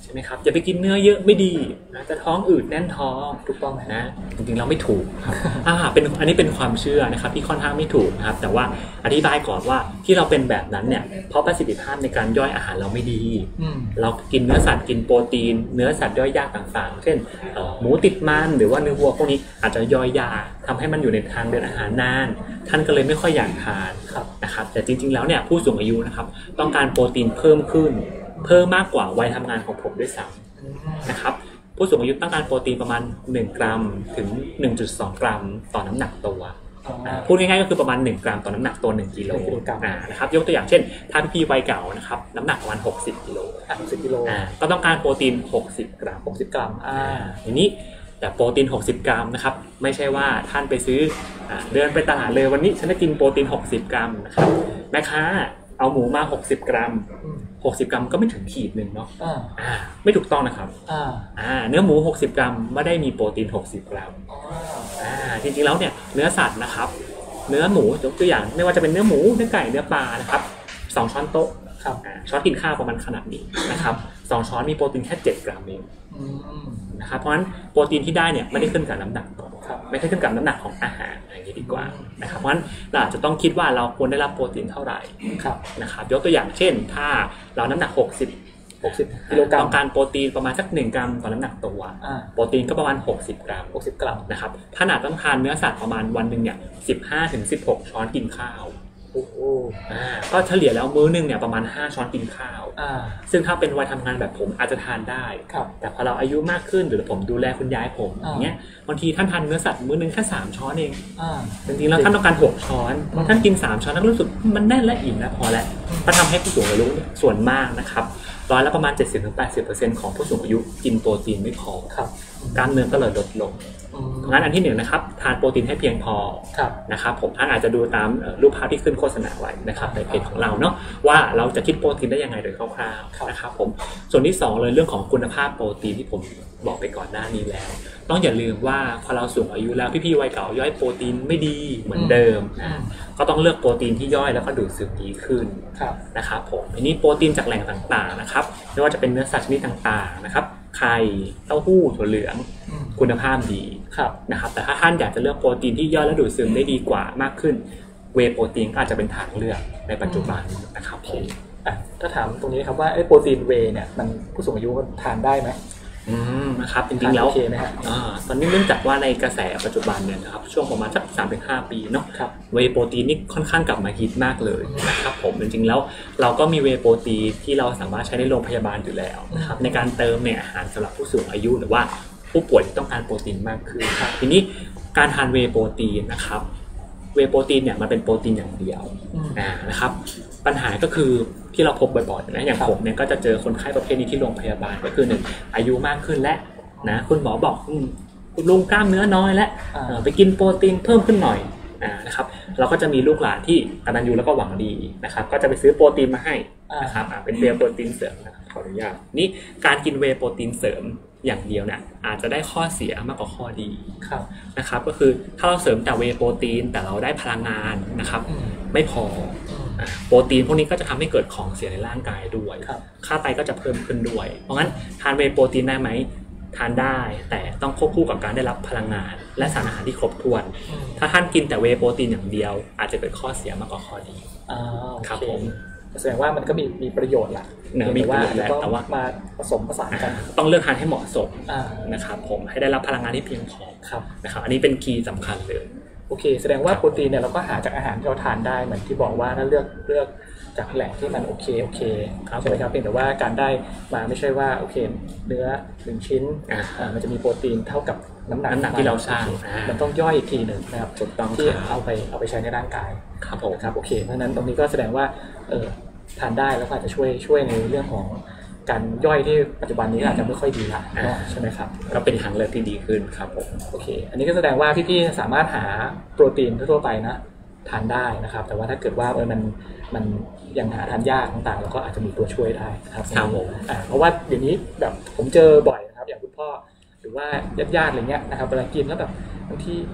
ใช่ไหมครับอย่าไปกินเนื้อเยอะไม่ดีนะจะท้องอืดแน่นท้องถูกต้องนะจริงๆเราไม่ถูกครับอ่าเป็นอันนี้เป็นความเชื่อนะครับที่ค่อนข้างไม่ถูกนะครับแต่ว่าอธิบายก่อนว่าที่เราเป็นแบบนั้นเนี่ยเพราะประสิทธิภาพในการย่อยอาหารเราไม่ดีเรากินเนื้อสัตว์กินโปรตีนเนื้อสัตว์ย่อยยากต่างๆเช่นหมูติดมันหรือว่าเนื้อวัวพวกนี้อาจจะย่อยยากทำให้มันอยู่ในทางเดินอาหารนานท่านก็เลยไม่ค่อยอยากทานนะครับแต่จริงๆแล้วเนี่ยผู้สูงอายุนะครับต้องการโปรตีนเพิ่มขึ้นเพิ่มมากกว่าวัยทำงานของผมด้วยซ้ำนะครับผู้สูงอายุต้องการโปรตีนประมาณหนึ่งกรัมถึง หนึ่งจุดสอง กรัมต่อน้ำหนักตัวพูดง่ายๆก็คือประมาณหนึ่งกรัมต่อน้ำหนักตัวหนึ่งกิโลนะครับยกตัวอย่างเช่นถ้าพี่วัยเก่านะครับน้ำหนักประมาณหกสิบกิโลหกสิบกิโลก็ต้องการโปรตีนหกสิบกรัมหกสิบกรัมอ่าทีนี้แต่โปรตีนหกสิบกรัมนะครับไม่ใช่ว่าท่านไปซื้อเดินไปตลาดเลยวันนี้ฉันจะกินโปรตีนหกสิบกรัมนะครับแม่ค้าเอาหมูมาหกสิบกรัมหกสิบกรัมก็ไม่ถึงขีดนึงเนาะอ่าไม่ถูกต้องนะครับอ่าอ่าเนื้อหมูหกสิบกรัมไม่ได้มีโปรตีนหกสิบกรัมอ่าจริงๆแล้วเนี่ยเนื้อสัตว์นะครับเนื้อหมูยกตัวอย่างไม่ว่าจะเป็นเนื้อหมูเนื้อไก่เนื้อปลานะครับสองช้อนโต๊ะครับอ่าช้อนกินข้าวประมาณขนาดนี้นะครับสองช้อนมีโปรตีนแค่เจ็ดกรัมเองนะครับเพราะฉะนั้นโปรตีนที่ได้เนี่ยไม่ได้ขึ้นกับน้ำหนักไม่ได้ขึ้นกับน้ำหนักของอาหารอย่างนี้ดีกว่านะครับเพราะฉะนั้นเราอาจจะต้องคิดว่าเราควรได้รับโปรตีนเท่าไหร่นะครับยกตัวอย่างเช่นถ้าเราน้ำหนักหกสิบหกสิบกิโลกรัมต้องการโปรตีนประมาณสักหนึ่งกรัมต่อน้ำหนักตัวโปรตีนก็ประมาณหกสิบกรัมหกสิบกรัมนะครับถ้าหากต้องทานเนื้อสัตว์ประมาณวันนึงเนี่ยสิบห้าถึงสิบหกช้อนกินข้าวโอ้โหอ่าก็เฉลี่ยแล้วมื้อนึงเนี่ยประมาณห้าช้อนกินข้าวอ่าซึ่งถ้าเป็นวัยทำงานแบบผมอาจจะทานได้ครับแต่พอเราอายุมากขึ้นหรือผมดูแลคุณยายผมอย่างเงี้ยบางทีท่านทานเนื้อสัตว์มื้อนึงแค่สามช้อนเองอ่าจริงๆแล้วท่านต้องการหกช้อนท่านกินสามช้อนท่านรู้สึกมันแน่นและอิ่มแล้วพอแล้วก็ทำให้ผู้สูงอายุส่วนมากนะครับร้อยละประมาณ เจ็ดสิบถึงแปดสิบเปอร์เซ็นต์ ของผู้สูงอายุกินโปรตีนไม่พอครับกล้ามเนื้อก็เลยลดลงงั้นอันที่หนึ่งนะครับทานโปรตีนให้เพียงพอนะครับผมท่านอาจจะดูตามรูปภาพที่ขึ้นโฆษณาไว้นะครับในเพจของเราเนาะว่าเราจะคิดโปรตีนได้ยังไงโดยคร่าวๆนะครับผมส่วนที่สองเลยเรื่องของคุณภาพโปรตีนที่ผมบอกไปก่อนหน้านี้แล้วต้องอย่าลืมว่าพอเราสูงอายุแล้วพี่ๆวัยเก่าย่อยโปรตีนไม่ดีเหมือนเดิมก็ต้องเลือกโปรตีนที่ย่อยแล้วก็ดูดซึมดีขึ้นนะครับผมทีนี้โปรตีนจากแหล่งต่างๆนะครับไม่ว่าจะเป็นเนื้อสัตว์ชนิดต่างๆนะครับไข่เต้าหู้ถั่วเหลืองคุณภาพดีนะครับแต่ถ้าท่านอยากจะเลือกโปรตีนที่ย่อยและดูดซึมได้ดีกว่ามากขึ้นเวย์โปรตีนอาจจะเป็นทางเลือกในปัจจุบันนะครับผมถ้าถามตรงนี้ครับว่าไอ้โปรตีนเวย์เนี่ยมันผู้สูงอายุทานได้ไหมอืมนะครับจริงๆแล้วตอนนี้เนื่องจากว่าในกระแสปัจจุบันเนี่ยนะครับช่วงประมาณสัก สามถึงห้า ปีเนาะเวย์โปรตีนนี่ค่อนข้างกลับมาฮิตมากเลยนะครับผมจริงๆแล้วเราก็มีเวย์โปรตีนที่เราสามารถใช้ในโรงพยาบาลอยู่แล้วนะครับในการเติมเนี่ยอาหารสำหรับผู้สูงอายุหรือว่าผู้ป่วยที่ต้องการโปรตีนมากขึ้นทีนี้การทานเวย์โปรตีนนะครับเวย์โปรตีนเนี่ยมันเป็นโปรตีนอย่างเดียวนะครับปัญหาก็คือที่เราพบบ่อยๆนะอย่างผมเนี่ยก็จะเจอคนไข้ประเภทนี้ที่โรงพยาบาลก็คือหนึ่งอายุมากขึ้นและนะคุณหมอบอกคุณลุงกล้ามเนื้อน้อยและไปกินโปรตีนเพิ่มขึ้นหน่อยนะครับเราก็จะมีลูกหลานที่กตัญญูแล้วก็หวังดีนะครับก็จะไปซื้อโปรตีนมาให้นะครับเป็นเวย์โปรตีนเสริมนะครับขออนุญาตนี่การกินเวย์โปรตีนเสริมอย่างเดียวเนี่ยอาจจะได้ข้อเสียมากกว่าข้อดีนะครับก็คือถ้าเราเสริมแต่เวย์โปรตีนแต่เราได้พลังงานนะครับไม่พอโปรตีนพวกนี้ก็จะทำให้เกิดของเสียในร่างกายด้วยค่าไตก็จะเพิ่มขึ้นด้วยเพราะงั้นทานเวย์โปรตีนได้ไหมทานได้แต่ต้องควบคู่กับการได้รับพลังงานและสารอาหารที่ครบถ้วนถ้าท่านกินแต่เวย์โปรตีนอย่างเดียวอาจจะเกิดข้อเสียมากกว่าข้อดีครับผมแสดงว่ามันก็มีมีประโยชน์แหละมีประโยชน์แหละแต่ว่ามาผสมผสานกันต้องเลือกทานให้เหมาะสมนะครับผมให้ได้รับพลังงานที่เพียงพอนะครับอันนี้เป็นคีย์สำคัญเลยโอเคแสดงว่าโปรตีนเนี่ยเราก็หาจากอาหารที่เราทานได้เหมือนที่บอกว่าถ้าเลือกเลือกจากแหล่งที่มันโอเคโอเคใช่ไหมครับเพียงแต่ว่าการได้มาไม่ใช่ว่าโอเคเนื้อหนึ่งชิ้นมันจะมีโปรตีนเท่ากับน้ำหนักน้ำหนักที่เราสร้างมันต้องย่อยอีกทีหนึ่งนะครับจุดต้องที่เอาไปเอาไปใช้ในร่างกายครับผมครับโอเคเพราะฉะนั้นตรงนี้ก็แสดงว่าเออทานได้แล้วก็อาจจะช่วยช่วยในเรื่องของการย่อยที่ปัจจุบันนี้อาจจะไม่ค่อยดีละใช่ไหมครับก็เป็นทางเลือกที่ดีขึ้นครับผมโอเคอันนี้ก็แสดงว่าพี่ๆสามารถหาโปรตีนทั่วไปนะทานได้นะครับแต่ว่าถ้าเกิดว่าเออมันมันยังหาทานยากต่างๆเราก็อาจจะมีตัวช่วยได้นะครับครับผมเพราะว่าเดี๋ยวนี้แบบผมเจอบ่อยนะครับอย่างคุณพ่อหรือว่าญาติๆอะไรเงี้ยนะครับเวลากินแล้วแบบบางที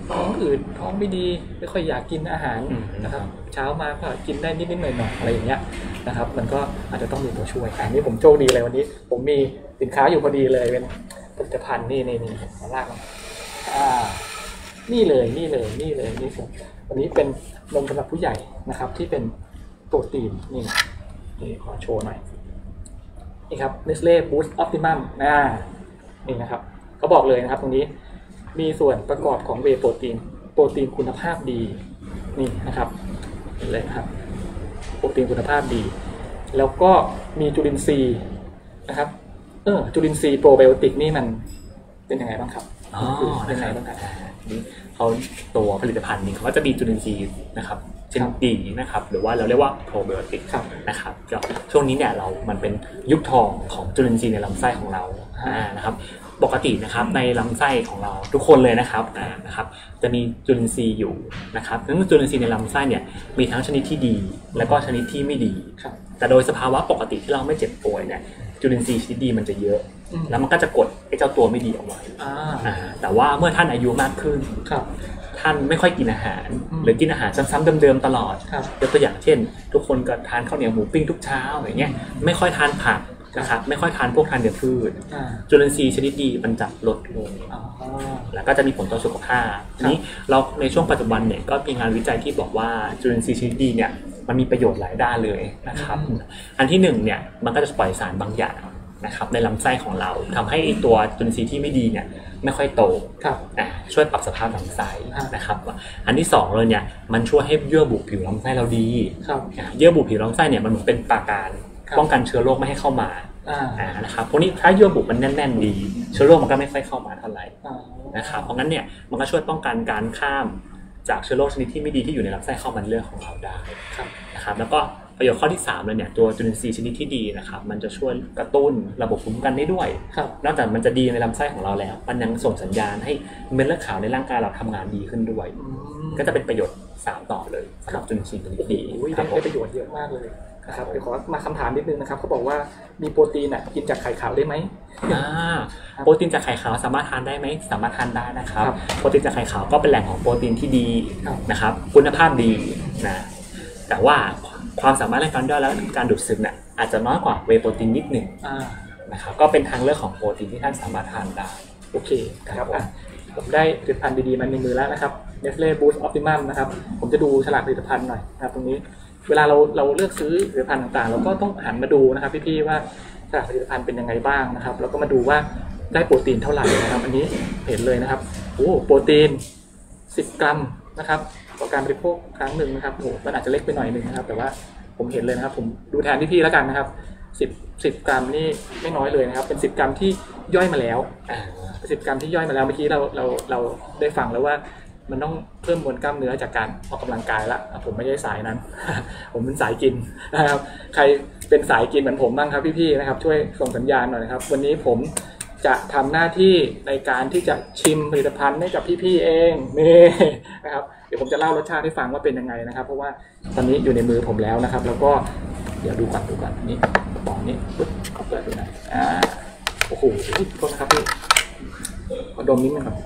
ท้องอืดท้องไม่ดีไม่ค่อยอยากกินอาหารนะครับเช้ามาก็กินได้นิดๆหน่อยๆอะไรอย่างเงี้ยนะครับมันก็อาจจะต้องมีตัวช่วยอันนี้ผมโชคดีเลยวันนี้ผมมีสินค้าอยู่พอดีเลยเป็นผลิตภัณฑ์นี่นี่นี่มาลากมาอ่านี่เลยนี่เลยนี่เลยนี่คือวันนี้เป็นนมสำหรับผู้ใหญ่นะครับที่เป็นโปรตีนนี่นี่ขอโชว์หน่อยนี่ครับ Nestle Boost Optimum นะนี่นะครับเขาบอกเลยนะครับตรงนี้มีส่วนประกอบของเวย์โปรตีนโปรตีนคุณภาพดีนี่นะครับเห็นเลยครับโปรตีนคุณภาพดีแล้วก็มีจุลินทรีย์นะครับเออจุลินทรีย์โปรไบโอติกนี่มันเป็นยังไงบ้างครับอ๋อยังไงบ้างครับนี่เขาตัวผลิตภัณฑ์นี้เขาก็จะมีจุลินทรีย์นะครับเช่นดีนะครับหรือว่าเราเรียกว่าโปรไบโอติกนะครับก็ช่วงนี้เนี่ยเรามันเป็นยุคทองของจุลินทรีย์ในลำไส้ของเรานะครับปกตินะครับในลำไส้ของเราทุกคนเลยนะครับนะครับจะมีจุลินทรีย์อยู่นะครับซึ่งจุลินทรีย์ในลำไส้เนี่ยมีทั้งชนิดที่ดีและก็ชนิดที่ไม่ดีแต่โดยสภาวะปกติที่เราไม่เจ็บป่วยเนี่ยจุลินทรีย์ชนิดดีมันจะเยอะแล้วมันก็จะกดไอ้เจ้าตัวไม่ดีออกไว้แต่ว่าเมื่อท่านอายุมากขึ้นท่านไม่ค่อยกินอาหารหรือกินอาหารซ้ำๆเดิมๆตลอดยกตัวอย่างเช่นทุกคนก็ทานข้าวเหนียวหมูปิ้งทุกเช้าอย่างเงี้ยไม่ค่อยทานผักนะครับไม่ค่อยทานพวกทานเดือดพืชจุลินทรีย์ชนิดดีมันจะลดลงแล้วก็จะมีผลต่อสุขภาพนี้เราในช่วงปัจจุบันเนี่ยก็มีงานวิจัยที่บอกว่าจุลินทรีย์ชนิดดีเนี่ยมันมีประโยชน์หลายด้านเลยนะครับอันที่หนึ่งเนี่ยมันก็จะปล่อยสารบางอย่างนะครับในลำไส้ของเราทำให้ตัวจุลินทรีย์ที่ไม่ดีเนี่ยไม่ค่อยโตช่วยปรับสภาพลำไส้นะครับอันที่สองเลยเนี่ยมันช่วยให้เยื่อบุผิวลำไส้เราดีเยื่อบุผิวลำไส้เนี่ยมันเหมือนเป็นปราการป้องกันเชื้อโรคไม่ให้เข้ามานะครับพวกนี้ถ้าเยื่อบุมันแน่นๆดีเชื้อโรคมันก็ไม่ค่อยเข้ามาเท่าไหร่นะครับเพราะงั้นเนี่ยมันก็ช่วยป้องกันการข้ามจากเชื้อโรคชนิดที่ไม่ดีที่อยู่ในลำไส้เข้ามาเลือดของเราได้นะครับแล้วก็ประโยชน์ข้อที่สามเลยเนี่ยตัวจุลินทรีย์ชนิดที่ดีนะครับมันจะช่วยกระตุ้นระบบภูมิคุ้มกันได้ด้วยนอกจากมันจะดีในลำไส้ของเราแล้วมันยังส่งสัญญาณให้เม็ดเลือดขาวในร่างกายเราทำงานดีขึ้นด้วยก็จะเป็นประโยชน์สามต่อเลยสำหรับจุลินทรีย์ชนิดดีได้ประโยชน์เยอะมากเลยนะครับเดี๋ยวขอมาคำถามนิดนึงนะครับเขาบอกว่ามีโปรตีนอ่ะกินจากไข่ขาวได้ไหมอ่าโปรตีนจากไข่ขาวสามารถทานได้ไหมสามารถทานได้นะครับโปรตีนจากไข่ขาวก็เป็นแหล่งของโปรตีนที่ดีนะครับคุณภาพดีนะแต่ว่าความสามารถในการย่อยและการดูดซึมเนี่ยอาจจะน้อยกว่าเวย์โปรตีนนิดหนึ่งนะครับก็เป็นทางเลือกของโปรตีนที่ท่านสามารถทานได้โอเคครับผมได้ผลิตภัณฑ์ดีๆมาในมือแล้วนะครับ Nestle Boost Optimum นะครับผมจะดูฉลากผลิตภัณฑ์หน่อยนะครับตรงนี้เวลาเราเราเลือกซื้อผลิตภัณฑ์ต่างๆเราก็ต้องหันมาดูนะครับพี่ๆว่าฉลากผลิตภัณฑ์เป็นยังไงบ้างนะครับแล้วก็มาดูว่าได้โปรตีนเท่าไหร่นะครับอันนี้เห็นเลยนะครับโอ้โปรตีนสิบกรัมนะครับต่อการบริโภคครั้งหนึ่งนะครับโอ้มันอาจจะเล็กไปหน่อยนึงนะครับแต่ว่าผมเห็นเลยนะครับผมดูแทนพี่ๆแล้วกันนะครับสิบ สิบกรัมนี่ไม่น้อยเลยนะครับเป็นสิบกรัมที่ย่อยมาแล้วสิบกรัมที่ย่อยมาแล้วเมื่อกี้เราเราเราได้ฟังแล้วว่ามันต้องเพิ่มมวลกล้ามเนื้อจากการออกกำลังกายละผมไม่ใช่สายนั้น ผมเป็นสายกินนะครับใครเป็นสายกินเหมือนผมบ้างครับพี่ๆนะครับช่วยส่งสัญญาณหน่อยนะครับวันนี้ผมจะทำหน้าที่ในการที่จะชิมผลิตภัณฑ์ให้กับพี่ๆเองนี่นะครับเดี๋ยวผมจะเล่ารสชาติให้ฟังว่าเป็นยังไงนะครับเพราะว่าตอนนี้อยู่ในมือผมแล้วนะครับแล้วก็เดี๋ยวดูก่อนดูก่อนนี่กระป๋องนี้ปึ๊บเปิดดูหน่อยอ่าโอ้โหโทษนะครับพี่ขอดมนิดนึงครับ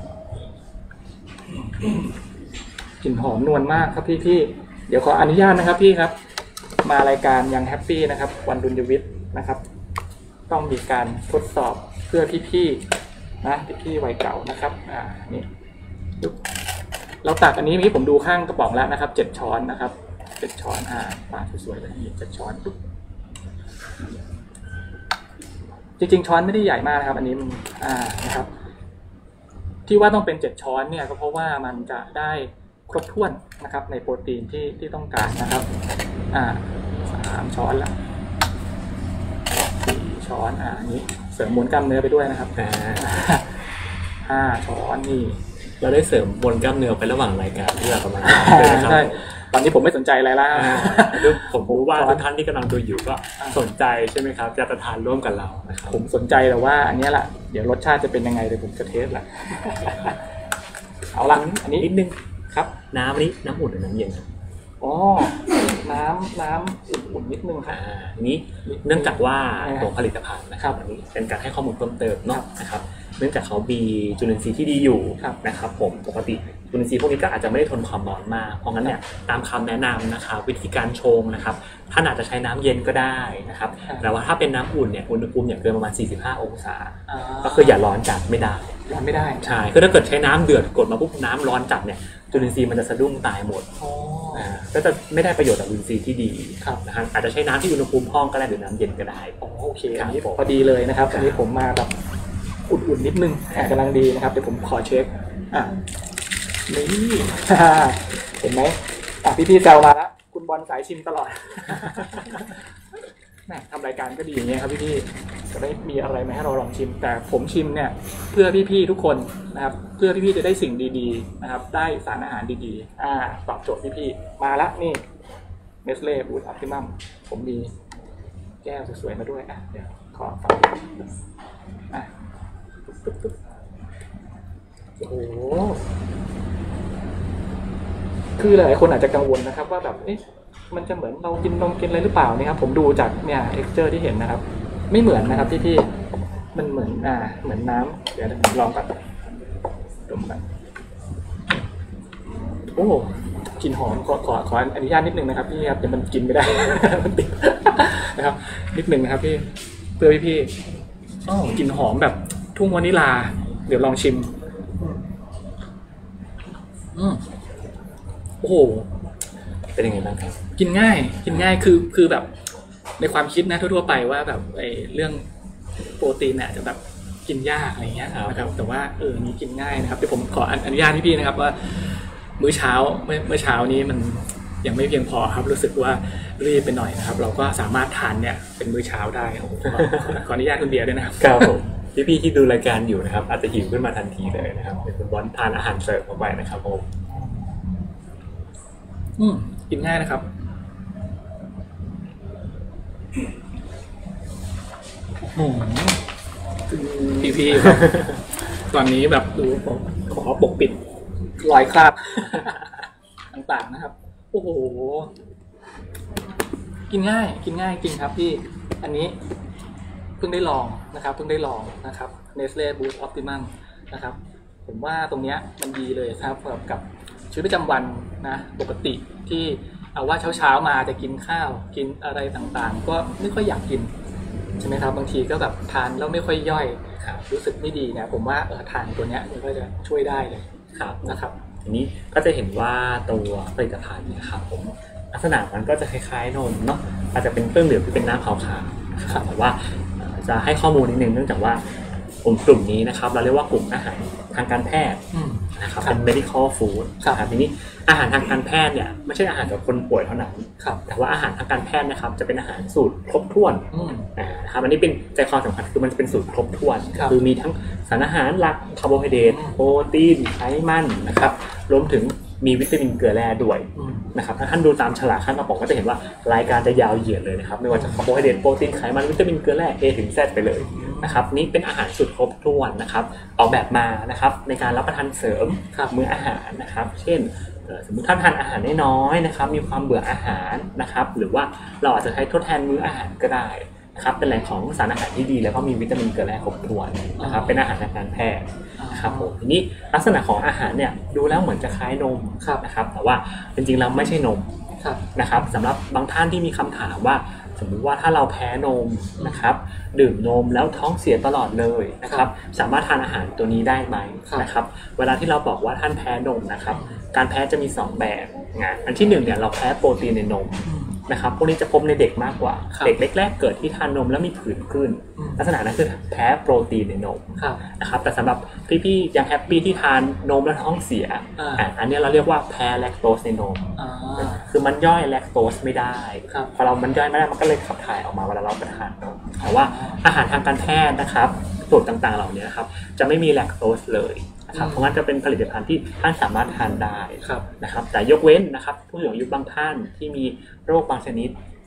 กลิ่นหอมนวลมากครับพี่พี่เดี๋ยวขออนุญาตนะครับพี่ครับมารายการยังแฮปปี้นะครับวันดุลยวิทย์นะครับต้องมีการทดสอบเพื่อพี่พี่นะพี่พี่วัยเก่านะครับอ่านี่เราตักอันนี้เมื่อกี้ผมดูข้างกระป๋องแล้วนะครับเจ็ดช้อนนะครับเจ็ดช้อนอ่าปาดสวยๆเลยนี่เจ็ดช้อนปุ๊บจริงๆช้อนไม่ได้ใหญ่มากนะครับอันนี้มันอ่านะครับที่ว่าต้องเป็นเจ็ดช้อนเนี่ยก็เพราะว่ามันจะได้ครบถ้วนนะครับในโปรตีนที่ที่ต้องการนะครับอ่าสามช้อนละสี่ช้อนอ่านี้เสริมมวลกล้ามเนื้อไปด้วยนะครับอ่าห้าช้อนนี่เราได้เสริมมวลกล้ามเนื้อไประหว่างรายการที่เราประมาณใช่ตอนนี้ผมไม่สนใจอะไรแล้วผมรู้ว่าทุกท่านที่กำลังดูอยู่ก็สนใจใช่ไหมครับจะทานร่วมกับเรานะครับผมสนใจแต่ว่าอันนี้แหละเดี๋ยวรสชาติจะเป็นยังไงเดี๋ยวผมจะเทสแหละเอาละอันนี้นิดนึงครับน้ำนี้น้ำอุ่นหรือน้ำเย็นครับอ๋อน้ำน้ำอุ่นนิดนึงครับนี้เนื่องจากว่าตัวผลิตภัณฑ์นะครับอันนี้เป็นการให้ข้อมูลเพิ่มเติมเนาะนะครับเนื่องจากเขามีจุลินทรีย์ที่ดีอยู่นะครับผมปกติจุลินทรีย์พวกนี้ก็อาจจะไม่ได้ทนความร้อนมากเพราะงั้นเนี่ยตามคำแนะนำนะครับวิธีการชงนะครับท่านอาจจะใช้น้ำเย็นก็ได้นะครับแต่ว่าถ้าเป็นน้ำอุ่นเนี่ยอุณหภูมิอย่าเกินประมาณสี่สิบห้าองศาก็คืออย่าร้อนจัดไม่ได้ร้อนไม่ได้ใช่คือถ้าเกิดใช้น้ำเดือดกดมาปุ๊บน้ำร้อนจัดเนี่ยจุลินทรีย์มันจะสะดุ้งตายหมดก็จะไม่ได้ประโยชน์จากจุลินทรีย์ที่ดีนะครับอาจจะใช้น้ำที่อุณหภูมิห้องก็ได้หรือน้ำเย็นก็ได้โอเคอันนี้พอดีเลยนะครับอันนี้ผมมาแบบอุ่นๆนิดนึงกำลังดีนะครับเดี๋ยวผมขอเช็คอ่ะนี่เห็นไหมอ่ะพี่ๆแซวมาแล้วคุณบอลสายชิมตลอดแหมทำรายการก็ดีอย่างเงี้ยครับพี่ๆจะได้มีอะไรมาให้เราลองชิมแต่ผมชิมเนี่ยเพื่อพี่ๆทุกคนนะครับเพื่อพี่ๆจะได้สิ่งดีๆนะครับได้สารอาหารดีๆอ่าตอบโจทย์พี่ๆมาละนี่เนสเล่บูสต์ออปติมัมผมมีแก้วสวยๆมาด้วยอ่ะเดี๋ยวขอฟังอ่ะโอ้โหคือหลายคนอาจจะกังวลนะครับว่าแบบเอ๊ะมันจะเหมือนเรากินนมกินอะไรหรือเปล่านี่ครับผมดูจากเนี่ย texture ที่เห็นนะครับไม่เหมือนนะครับพี่พี่มันเหมือนอ่าเหมือนน้ำเดี๋ยวลองกันดมกันโอ้กลิ่นหอมขอขอขออนุญาตนิดนึงนะครับพี่ครับเดี๋ยวมันกินไม่ได้มันติดนะครับนิดนึงนะครับพี่เพื่อพี่พี่กลิ่นหอมแบบทุ่งวานิลาเดี๋ยวลองชิมอืมโอ้โหเป็นยังไงบ้างครับกินง่ายกินง่ายคือคือแบบในความคิดนะทั่วๆไปว่าแบบไอ้เรื่องโปรตีนเนี่ยจะแบบกินยากอะไรเงี้ยนะครับแต่ว่าเออนี้กินง่ายนะครับเดี๋ยวผมขออนุญาตพี่ๆนะครับว่ามื้อเช้าเมื่อเมื่อเช้านี้มันยังไม่เพียงพอครับรู้สึกว่ารีบไปหน่อยนะครับเราก็สามารถทานเนี่ยเป็นมื้อเช้าได้โอ้โหขออนุญาตคุณเบียร์ด้วยนะครับครับผมพี่ๆที่ดูรายการอยู่นะครับอาจจะหิวขึ้นมาทันทีเลยนะครับเป็นคุณบอลทานอาหารเสริมเข้าไปนะครับผมอืมกินง่ายนะครับพี่พี่ตอนนี้แบบดูผมขอปกปิดรอยคราบต่างๆนะครับโอ้โหกินง่ายกินง่ายจริงครับพี่อันนี้เพิ่งได้ลองนะครับเพิ่งได้ลองนะครับ Nestle Boost Optimum นะครับผมว่าตรงเนี้ยมันดีเลยครับกับชีวิตประจำวันนะปกติที่เอาว่าเช้าๆมาจะกินข้าวกินอะไรต่างๆก็ไม่ค่อยอยากกินใช่ไหมครับบางทีก็แบบทานแล้วไม่ค่อยย่อยรู้สึกไม่ดีเนี่ยผมว่าเออทานตัวเนี้ยมันก็จะช่วยได้เลยครับนะครับทีนี้ก็จะเห็นว่าตัวผลิตภัณฑ์เนี่ยครับผมลักษณะมันก็จะคล้ายๆนมเนาะอาจจะเป็นเครื่องดื่มที่เป็นน้ำขาวๆนะครับแต่ว่าจะให้ข้อมูลนิดนึงเนื่องจากว่ากลุ่มกลุ่มนี้นะครับเราเรียกว่ากลุ่มอาหารทางการแพทย์นะครับเป็น medical food ครับทีนี้อาหารทางการแพทย์เนี่ยไม่ใช่อาหารสำหรับคนป่วยเท่านั้นแต่ว่าอาหารทางการแพทย์นะครับจะเป็นอาหารสูตรครบถ้วนนะครับอันนี้เป็นใจความสำคัญคือมันจะเป็นสูตรครบถ้วนคือมีทั้งสารอาหารหลักคาร์โบไฮเดรตโปรตีนไขมันนะครับรวมถึงมีวิตามินเกลือแร่ด้วยนะครับถ้าท่านดูตามฉลากข้างกระป๋องก็จะเห็นว่ารายการจะยาวเหยียดเลยนะครับไม่ว่าจะคาร์โบไฮเดรตโปรตีนไขมันวิตามินเกลือแร่ A ถึง Z ไปเลยนะครับนี่เป็นอาหารสุดครบถ้วนนะครับออกแบบมานะครับในการรับประทานเสริมมื้ออาหารนะครับเช่นสมมติท่านทานอาหารน้อยๆนะครับมีความเบื่ออาหารนะครับหรือว่าเราอาจจะใช้ทดแทนมื้ออาหารก็ได้นะครับเป็นแหล่งของสารอาหารที่ดีแล้วก็มีวิตามินเกลือแร่ครบถ้วนนะครับเป็นอาหารทางการแพทย์นะครับผมทีนี้ลักษณะของอาหารเนี่ยดูแล้วเหมือนจะคล้ายนมนะครับแต่ว่าจริงๆแล้วไม่ใช่นมนะครับสำหรับบางท่านที่มีคำถามว่าสมมุติว่าถ้าเราแพ้นมนะครับดื่มนมแล้วท้องเสียตลอดเลยนะครับสามารถทานอาหารตัวนี้ได้ไหมนะครับเวลาที่เราบอกว่าท่านแพ้นมนะครับการแพ้จะมีสองแบบนะอันที่หนึ่งเนี่ยเราแพ้โปรตีนในนมนะครับพวกนี้จะพบในเด็กมากกว่าเด็กแรกๆเกิดที่ทานนมแล้วมีผื่นขึ้นลักษณะนั้นคือแพ้โปรตีนในนมนะครับแต่สำหรับพี่ๆยังแฮปปี้ที่ทานนมแล้วท้องเสียอันนี้เราเรียกว่าแพ้แลคโตสในนมคือมันย่อยแลคโตสไม่ได้พอเรามันย่อยไม่ได้มันก็เลยขับถ่ายออกมาเวลาเราไปทานนมแต่ว่าอาหารทางการแพทย์นะครับสูตรต่างๆเหล่านี้นะครับจะไม่มีแลคโตสเลยนะครับเพราะงั้นจะเป็นผลิตภัณฑ์ที่ท่านสามารถทานได้นะครับแต่ยกเว้นนะครับผู้สูงอายุบางท่านที่มีโรคบางชนิดท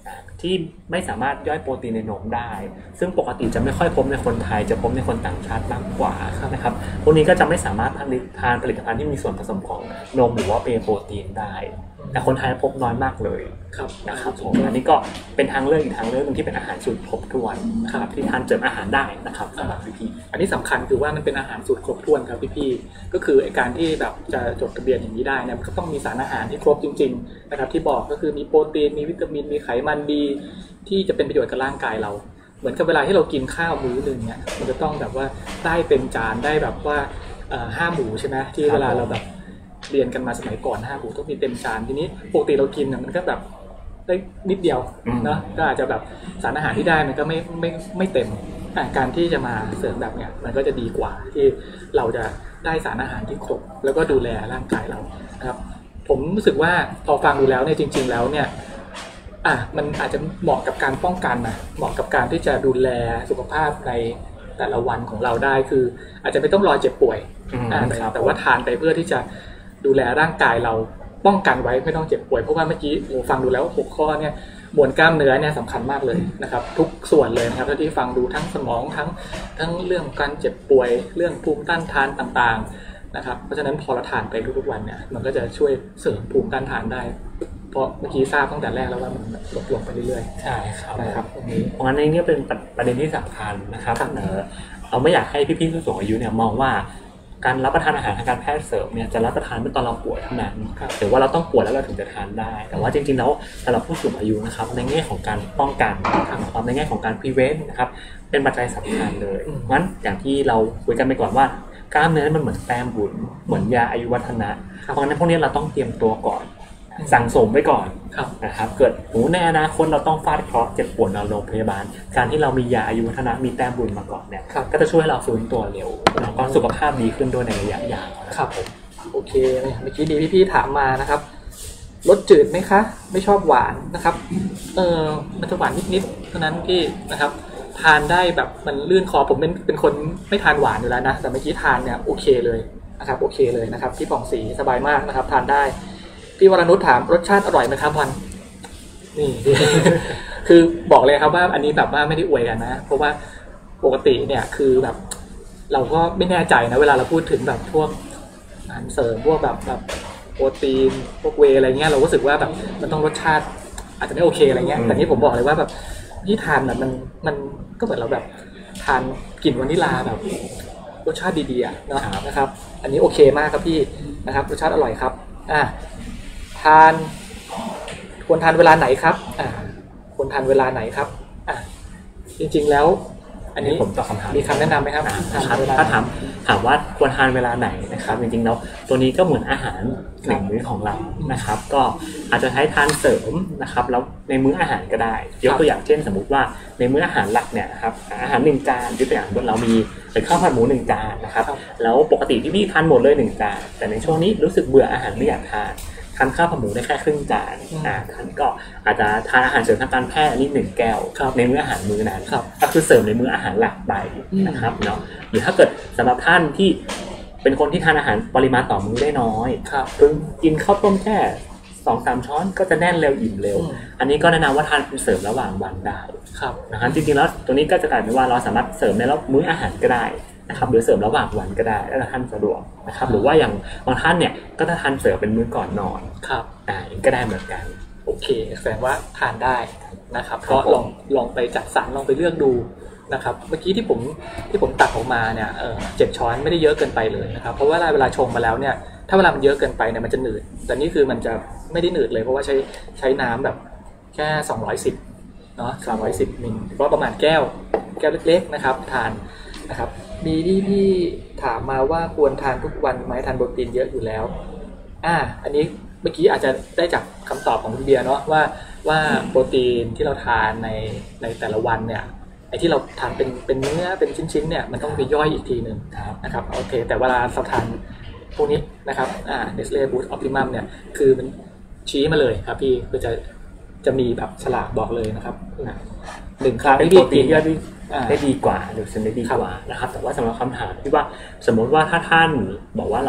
ที่ไม่สามารถย่อยโปรตีนในนมได้ซึ่งปกติจะไม่ค่อยพบในคนไทยจะพบในคนต่างชาติมากกว่านะครับพวกนี้ก็จะไม่สามารถทานผลิตภัณฑ์ที่มีส่วนผสมของนมหรือว่าเวย์โปรตีนได้แต่คนไทยพบน้อยมากเลยครับนะครับผมอันนี้ก็เป็นทางเลือกอีกทางเลือกนึงที่เป็นอาหารสูตรครบถ้วนนะครับที่ทานเสริมอาหารได้นะครับสำหรับพี่ๆอันนี้สำคัญคือว่ามันเป็นอาหารสูตรครบถ้วนครับพี่ๆก็คือการที่แบบจะจดทะเบียนอย่างนี้ได้เนี่ยมันก็ต้องมีสารอาหารที่ครบจริงๆนะครับที่บอกก็คือมีโปรตีนมีวิตามินมีไขมันดีที่จะเป็นประโยชน์กับร่างกายเราเหมือนกับเวลาที่เรากินข้าวมื้อนึงเนี่ยมันจะต้องแบบว่าได้เต็มจานได้แบบว่าห้าหมูใช่ไหมที่เวลาเราแบบเรียนกันมาสมัยก่อนห้าหมูต้องมีเต็มจานทีนี้ปกติเรากินมันก็แบบได้นิดเดียวเนาะก็อาจจะแบบสารอาหารที่ได้มันก็ไม่ไม่ไม่เต็มการที่จะมาเสริมแบบเนี้ยมันก็จะดีกว่าที่เราจะได้สารอาหารที่ครบแล้วก็ดูแลร่างกายเรานะครับผมรู้สึกว่าพอฟังดูแล้วเนี่ยจริงๆแล้วเนี่ยอ่ะมันอาจจะเหมาะกับการป้องกันนะเหมาะกับการที่จะดูแลสุขภาพในแต่ละวันของเราได้คืออาจจะไม่ต้องรอเจ็บป่วยอ่าแต่ว่าทานไปเพื่อที่จะดูแลร่างกายเราป้องกันไว้ไม่ต้องเจ็บป่วยเพราะว่าเมื่อกี้โอ้ฟังดูแล้วหกข้อเนี่ยมวลกล้ามเนื้อเนี่ยสำคัญมากเลยนะครับทุกส่วนเลยนะครับที่ฟังดูทั้งสมองทั้งทั้งเรื่องการเจ็บป่วยเรื่องภูมิต้านทานต่างๆนะครับเพราะฉะนั้นพอเราทานไปทุกๆวันเนี่ยมันก็จะช่วยเสริมภูมิต้านทานได้เพราะเมื่อกี้ทราบตั้งแต่แรกแล้วว่ามันลดลงไปเรื่อยๆใช่ครับนะครับตรงนี้เพราะงั้นนี่เป็นประเด็นที่สำคัญนะครับเนอะเราไม่อยากให้พี่ๆผู้สูงอายุเนี่ยมองว่าการรับประทานอาหารทางการแพทย์เสริมเนี่ยจะรับประทานเมื่อตอนเราป่วยเท่านั้นหรือว่าเราต้องป่วยแล้วเราถึงจะทานได้แต่ว่าจริงๆแล้วสำหรับผู้สูงอายุนะครับในแง่ของการป้องกันนะครับในแง่ของการ prevent นะครับเป็นปัจจัยสำคัญเลยงั้นอย่างที่เราคุยกันไปก่อนว่ากล้ามเนื้อมันเหมือนแต้มบุญเหมือนยาอายุวัฒนะเพราะฉะนั้นพวกนี้เราต้องเตรียมตัวก่อนสั่งสมไว้ก่อนนะครับเกิดหูในอนาคตเราต้องฟาดเคราะห์เจ็บปวดนอนโรงพยาบาลการที่เรามียาอายุวัฒนะมีแต้มบุญมาก่อนเนี่ยก็จะช่วยให้เราฟื้นตัวเร็วแล้วก็สุขภาพดีขึ้นด้วยในระยะยาวครับผมโอเคเมื่อกี้ดีพี่ๆถามมานะครับรสจืดไหมคะไม่ชอบหวานนะครับเออมันจะหวานนิดๆเท่านั้นพี่นะครับทานได้แบบมันลื่นคอผมเป็นเป็นคนไม่ทานหวานอยู่แล้วนะแต่เมื่อกี้ทานเนี่ยโอเคเลยนะครับโอเคเลยนะครับพี่ผ่องศรีสบายมากนะครับทานได้พี่วรนุชถามรสชาติอร่อยไหมครับพันนี่ คือบอกเลยครับว่าอันนี้แบบว่าไม่ได้อวยกันนะเพราะว่าปกติเนี่ยคือแบบเราก็ไม่แน่ใจนะเวลาเราพูดถึงแบบพวกอาหารเสริมพวกแบบแบบโปรตีนพวกเวย์อะไรเงี้ยเราก็รู้สึกว่าแบบมันต้องรสชาติอาจจะไม่โอเคอะไรเงี้ยแต่นี่ผมบอกเลยว่าแบบที่ทานแบบมันมันก็เหมือนเราแบบทานกลิ่นวานิลลาแบบรสชาติดีๆอ่ะเนาะนะครับอันนี้โอเคมากครับพี่นะครับรสชาติอร่อยครับอ่ะทานควรทานเวลาไหนครับอ่าควรทานเวลาไหนครับอ่ะจริงๆแล้วอันนี้ผมตอบคำถามมีคำแนะนำไหมครับถ้าถามถามว่าควรทานเวลาไหนนะครับจริงๆแล้วตัวนี้ก็เหมือนอาหารหนึ่งมื้อของเรานะครับก็อาจจะใช้ทานเสริมนะครับแล้วในมื้ออาหารก็ได้ยกตัวอย่างเช่นสมมุติว่าในมื้ออาหารหลักเนี่ยครับอาหารหนึ่งจานยกตัวอย่างเรามีเป็นข้าวผัดหมูหนึ่งจานนะครับแล้วปกติที่พี่ทานหมดเลยหนึ่งจานแต่ในช่วงนี้รู้สึกเบื่ออาหารไม่อยากทานทานข้าวผัดหมูได้แค่ครึ่งจานอ่าท่านก็อาจจะทานอาหารเสริมทางการแพทย์อันนี้หนึ่งแก้วในมื้ออาหารมื้อนั้นก็คือเสริมในมื้ออาหารหลักไปนะครับเนาะหรือถ้าเกิดสำหรับท่านที่เป็นคนที่ทานอาหารปริมาณต่อมื้อได้น้อยเพิ่งกินข้าวต้มแค่สองสามช้อนก็จะแน่นเร็วอิ่มเร็วอันนี้ก็แนะนำว่าทานเป็นเสริมระหว่างวันได้นะครับจริงๆแล้วตัวนี้ก็จะกลายเป็นว่าเราสามารถเสริมในรอบมื้ออาหารก็ได้นะครับหรือเสริมระหว่างวันก็ได้แล้วท่านสะดวกนะครับหรือว่าอย่างบางท่านเนี่ยก็จะทานเสริมเป็นมื้อก่อนนอนครับอ่าก็ได้เหมือนกันโอเคแสดงว่าทานได้นะครับก็ลองลองไปจัดสรรลองไปเลือกดูนะครับเมื่อกี้ที่ผมที่ผมตักออกมาเนี่ยเออเจ็ดช้อนไม่ได้เยอะเกินไปเลยนะครับเพราะว่าเวลาชงมาแล้วเนี่ยถ้าเวลามันเยอะเกินไปเนี่ยมันจะหนืดแต่นี่คือมันจะไม่ได้หนืดเลยเพราะว่าใช้ใช้น้ำแบบแค่สองร้อยสิบเนาะสามร้อยสิบมิลก็ประมาณแก้วแก้วเล็กๆนะครับทานนะครับมีที่ที่ถามมาว่าควรทานทุกวันไหมทานโปรตีนเยอะอยู่แล้วอ่าอันนี้เมื่อกี้อาจจะได้จากคำตอบของคุณเบียร์เนาะว่าว่าโปรตีนที่เราทานในในแต่ละวันเนี่ยไอ้ที่เราทานเป็นเป็นเนื้อเป็นชิ้นๆเนี่ยมันต้องไปย่อยอีกทีนึงนะครับโอเคแต่เวลาเราทานพวกนี้นะครับอ่า Nestle Boost Optimum เนี่ยคือมันชี้มาเลยครับพี่คือจะจะมีแบบฉลากบอกเลยนะครับหนึ่งครั้งที่กินย่อยได้ดีกว่าหรือซึมได้ดีกว่านะครับแต่ว่าสำหรับคำถามที่ว่าสมมติว่าถ้าท่านบอกว่าเรา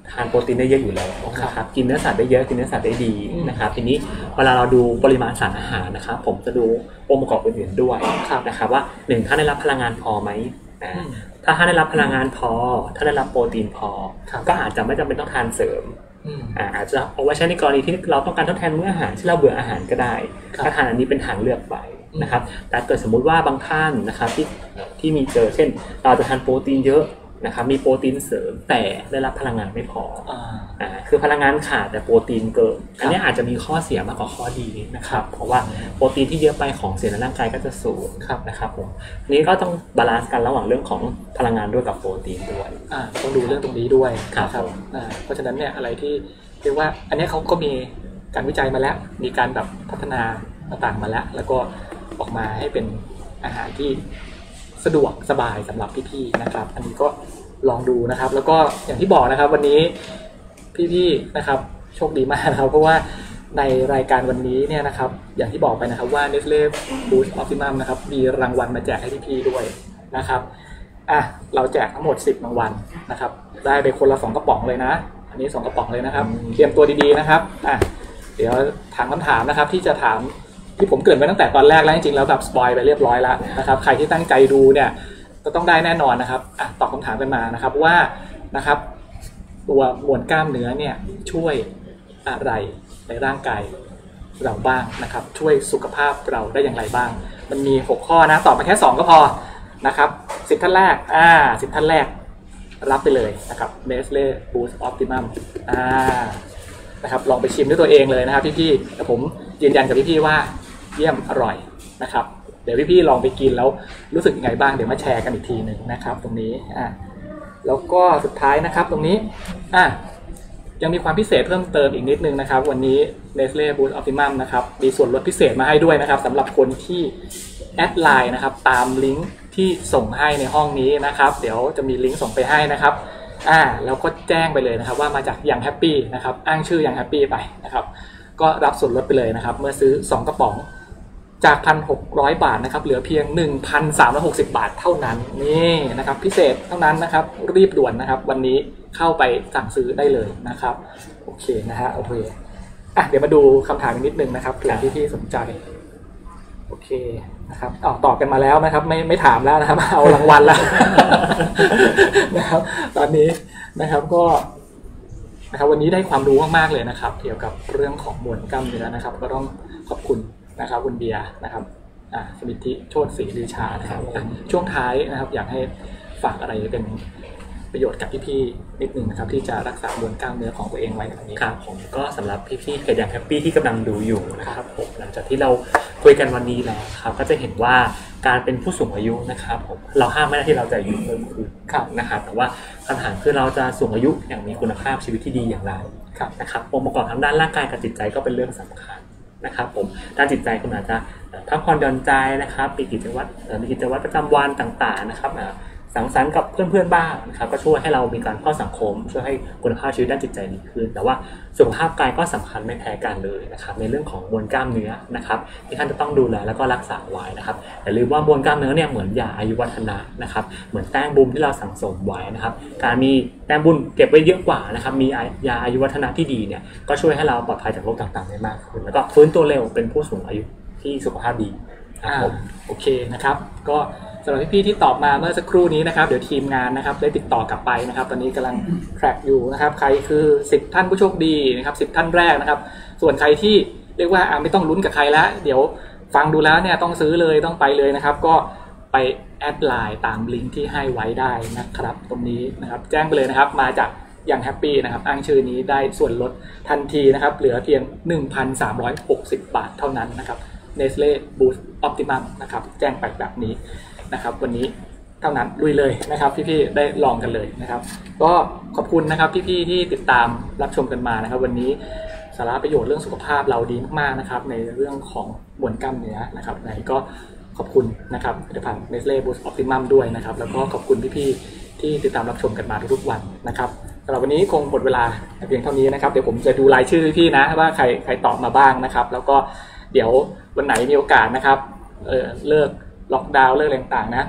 ทานโปรตีนได้เยอะอยู่แล้วนะครับกินเนื้อสัตว์ได้เยอะกินเนื้อสัตว์ได้ดีนะครับทีนี้เวลาเราดูปริมาณสารอาหารนะครับผมจะดูองค์ประกอบอื่นๆด้วยนะครับว่าหนึ่งท่านได้รับพลังงานพอไหมถ้าท่านได้รับพลังงานพอถ้าได้รับโปรตีนพอก็อาจจะไม่จำเป็นต้องทานเสริมอาจจะเอาไว้ใช้ในกรณีที่เราต้องการทดแทนมื้ออาหารที่เราเบื่ออาหารก็ได้ถ้าทานอันนี้เป็นทางเลือกไปนะครับแต่เกิดสมมุติว่าบางท่านนะครับที่ที่มีเจอเช่นเราจะทานโปรตีนเยอะนะครับมีโปรตีนเสริมแต่ได้รับพลังงานไม่พออ่าคือพลังงานขาดแต่โปรตีนเกินอันนี้อาจจะมีข้อเสียมากกว่าข้อดีนะครับเพราะว่าโปรตีนที่เยอะไปของเสียในร่างกายก็จะสูงนะครับผมนี้ก็ต้องบาลานซ์กันระหว่างเรื่องของพลังงานด้วยกับโปรตีนด้วยอ่าต้องดูเรื่องตรงนี้ด้วยครับอ่าเพราะฉะนั้นเนี่ยอะไรที่เรียกว่าอันนี้เขาก็มีการวิจัยมาแล้วมีการแบบพัฒนาต่างๆมาแล้วแล้วก็ออกมาให้เป็นอาหารที่สะดวกสบายสำหรับพี่ๆนะครับอันนี้ก็ลองดูนะครับแล้วก็อย่างที่บอกนะครับวันนี้พี่ๆนะครับโชคดีมากนะครับเพราะว่าในรายการวันนี้เนี่ยนะครับอย่างที่บอกไปนะครับว่า Nestle Boost Optimum นะครับมีรางวัลมาแจกให้พี่ๆด้วยนะครับอ่ะเราแจกทั้งหมดสิบรางวัลนะครับได้ไปคนละสองกระป๋องเลยนะอันนี้สองกระป๋องเลยนะครับเตรียมตัวดีๆนะครับอ่ะเดี๋ยวถามคำถามนะครับที่จะถามที่ผมเกริ่นไปตั้งแต่ตอนแรกแล้วจริงๆแล้วแบบสปอยไปเรียบร้อยแล้วนะครับใครที่ตั้งใจดูเนี่ยก็ต้องได้แน่นอนนะครับอ่ะตอบคำถามกันมานะครับว่านะครับตัวมวลกล้ามเนื้อเนี่ยช่วยอะไรในร่างกายเราบ้างนะครับช่วยสุขภาพเราได้อย่างไรบ้างมันมีหกข้อนะตอบมาแค่สองก็พอนะครับสิบท่านแรกอ่าสิบท่านแรกรับไปเลยนะครับ Nestle Boost Optimum อ่านะครับลองไปชิมด้วยตัวเองเลยนะครับพี่ๆแต่ผมยืนยันกับพี่ๆว่าเยี่ยมอร่อยนะครับเดี๋ยวพี่ๆลองไปกินแล้วรู้สึกยังไงบ้างเดี๋ยวมาแชร์กันอีกทีหนึ่งนะครับตรงนี้อ่ะแล้วก็สุดท้ายนะครับตรงนี้อ่ะยังมีความพิเศษเพิ่มเติมอีกนิดนึงนะครับวันนี้ Nestle Boost Optimum นะครับมีส่วนลดพิเศษมาให้ด้วยนะครับสำหรับคนที่แอดไลน์นะครับตามลิงก์ที่ส่งให้ในห้องนี้นะครับเดี๋ยวจะมีลิงก์ส่งไปให้นะครับอ่าแล้วก็แจ้งไปเลยนะครับว่ามาจากยังแฮปปี้นะครับอ้างชื่อยังแฮปปี้ไปนะครับก็รับส่วนลดไปเลยนะครับเมื่อซื้อสองกระป๋องจาก หนึ่งพันหกร้อย บาทนะครับเหลือเพียง หนึ่งพันสามร้อยหกสิบ บาทเท่านั้นนี่นะครับพิเศษเท่านั้นนะครับรีบด่วนนะครับวันนี้เข้าไปสั่งซื้อได้เลยนะครับโอเคนะฮะโอเคอ่ะเดี๋ยวมาดูคำถามอีกนิดนึงนะครับเผื่อพี่ๆสนใจโอเคนะครับอ๋อตอบกันมาแล้วนะครับไม่ไม่ถามแล้วนะครับเอารางวัลแล้ว นะครับตอนนี้นะครับก็นะครับวันนี้ได้ความรู้มากๆเลยนะครับเกี่ยวกับเรื่องของมวลกล้ามเนื้อนะครับก็ต้องขอบคุณนะครับคุณเบียร์นะครับอ่าสมิทธิโชติศรีลือชานะครับช่วงท้ายนะครับอยากให้ฝากอะไรเป็นประโยชน์กับพี่ๆนิดนึงนะครับที่จะรักษามวลกล้ามเนื้อของตัวเองไว้ในวันนี้ครับผมก็สำหรับพี่ๆเพจอย่างแฮปปี้ที่กำลังดูอยู่นะครับผมหลังจากที่เราคุยกันวันนี้แล้วครับก็จะเห็นว่าการเป็นผู้สูงอายุนะครับผมเราห้ามไม่ได้ที่เราจะอายุเพิ่มขึ้นนะครับแต่ว่าคำถามคือเราจะสูงอายุอย่างมีคุณภาพชีวิตที่ดีอย่างไรนะครับองค์ประกอบทางด้านร่างกายกับจิตใจก็เป็นเรื่องสำคัญนะครับผมด้านจิตใจคุณอาจจะพักผ่อนหย่อนใจนะครับมีกิจวัตรมีกิจวัตรประจำวันต่างๆนะครับสังสรรค์กับเพื่อนๆบ้างนะครับก็ช่วยให้เรามีการเข้าสังคมช่วยให้คุณภาพชีวิตด้านจิตใจดีขึ้นแต่ว่าสุขภาพกายก็สำคัญไม่แพ้กันเลยนะครับในเรื่องของมวลกล้ามเนื้อนะครับที่ท่านจะต้องดูแลแล้วก็รักษาไว้นะครับอย่าลืมว่ามวลกล้ามเนื้อเนี่ยเหมือนยาอายุวัฒนะนะครับเหมือนแต้มบุญที่เราสั่งสมไว้นะครับการมีแต้มบุญเก็บไว้เยอะกว่านะครับมียาอายุวัฒนะที่ดีเนี่ยก็ช่วยให้เราปลอดภัยจากโรคต่างๆได้มากขึ้นแล้วก็ฟื้นตัวเร็วเป็นผู้สูงอายุที่สุขภาพดีครับโอเคนะครับก็สำหรับพี่ๆที่ตอบมาเมื่อสักครู่นี้นะครับเดี๋ยวทีมงานนะครับได้ติดต่อกลับไปนะครับตอนนี้กำลังแทร็กอยู่นะครับใครคือสิบท่านผู้โชคดีนะครับสิบท่านแรกนะครับส่วนใครที่เรียกว่าไม่ต้องลุ้นกับใครแล้วเดี๋ยวฟังดูแล้วเนี่ยต้องซื้อเลยต้องไปเลยนะครับก็ไปแอดไลน์ตามลิงก์ที่ให้ไว้ได้นะครับตรงนี้นะครับแจ้งไปเลยนะครับมาจากยังแฮปปี้นะครับอ้างชื่อนี้ได้ส่วนลดทันทีนะครับเหลือเพียง หนึ่งพันสามร้อยหกสิบ บาทเท่านั้นนะครับ Nestle Boost Optimum นะครับแจ้งไปแบบนี้นะครับวันนี้เท่านั้นลุยเลยนะครับพี่ๆได้ลองกันเลยนะครับก็ขอบคุณนะครับพี่ๆที่ติดตามรับชมกันมานะครับวันนี้สาระประโยชน์เรื่องสุขภาพเราดีมากๆนะครับในเรื่องของมวลกล้ามเนื้อนะครับไหนก็ขอบคุณนะครับผลิตภัณฑ์ Nestle Boost Optimum ด้วยนะครับแล้วก็ขอบคุณพี่ๆที่ติดตามรับชมกันมาทุกๆวันนะครับสำหรับวันนี้คงหมดเวลาเพียงเท่านี้นะครับเดี๋ยวผมจะดูรายชื่อพี่ๆนะว่าใครใครตอบมาบ้างนะครับแล้วก็เดี๋ยววันไหนมีโอกาสนะครับเออเลิกล็อกดาวน์เลิกอะไรต่างๆนะ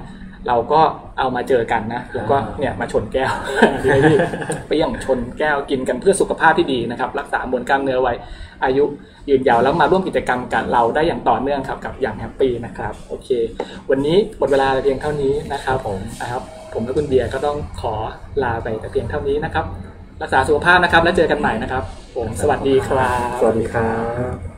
เราก็เอามาเจอกันนะแล้วก็เนี่ยมาชนแก้วดีไหมพี่ไปยังชนแก้วกินกันเพื่อสุขภาพที่ดีนะครับรักษามวลกล้ามเนื้อไว้อายุยืนยาวแล้วมาร่วมกิจกรรมกับเราได้อย่างต่อเนื่องครับกับอย่างแฮปปี้นะครับโอเควันนี้หมดเวลาเพียงเท่านี้นะครับผมนะครับผมและคุณเบียร์ก็ต้องขอลาไปแต่เพียงเท่านี้นะครับรักษาสุขภาพนะครับแล้วเจอกันใหม่นะครับผมสวัสดีครับสวัสดีครับ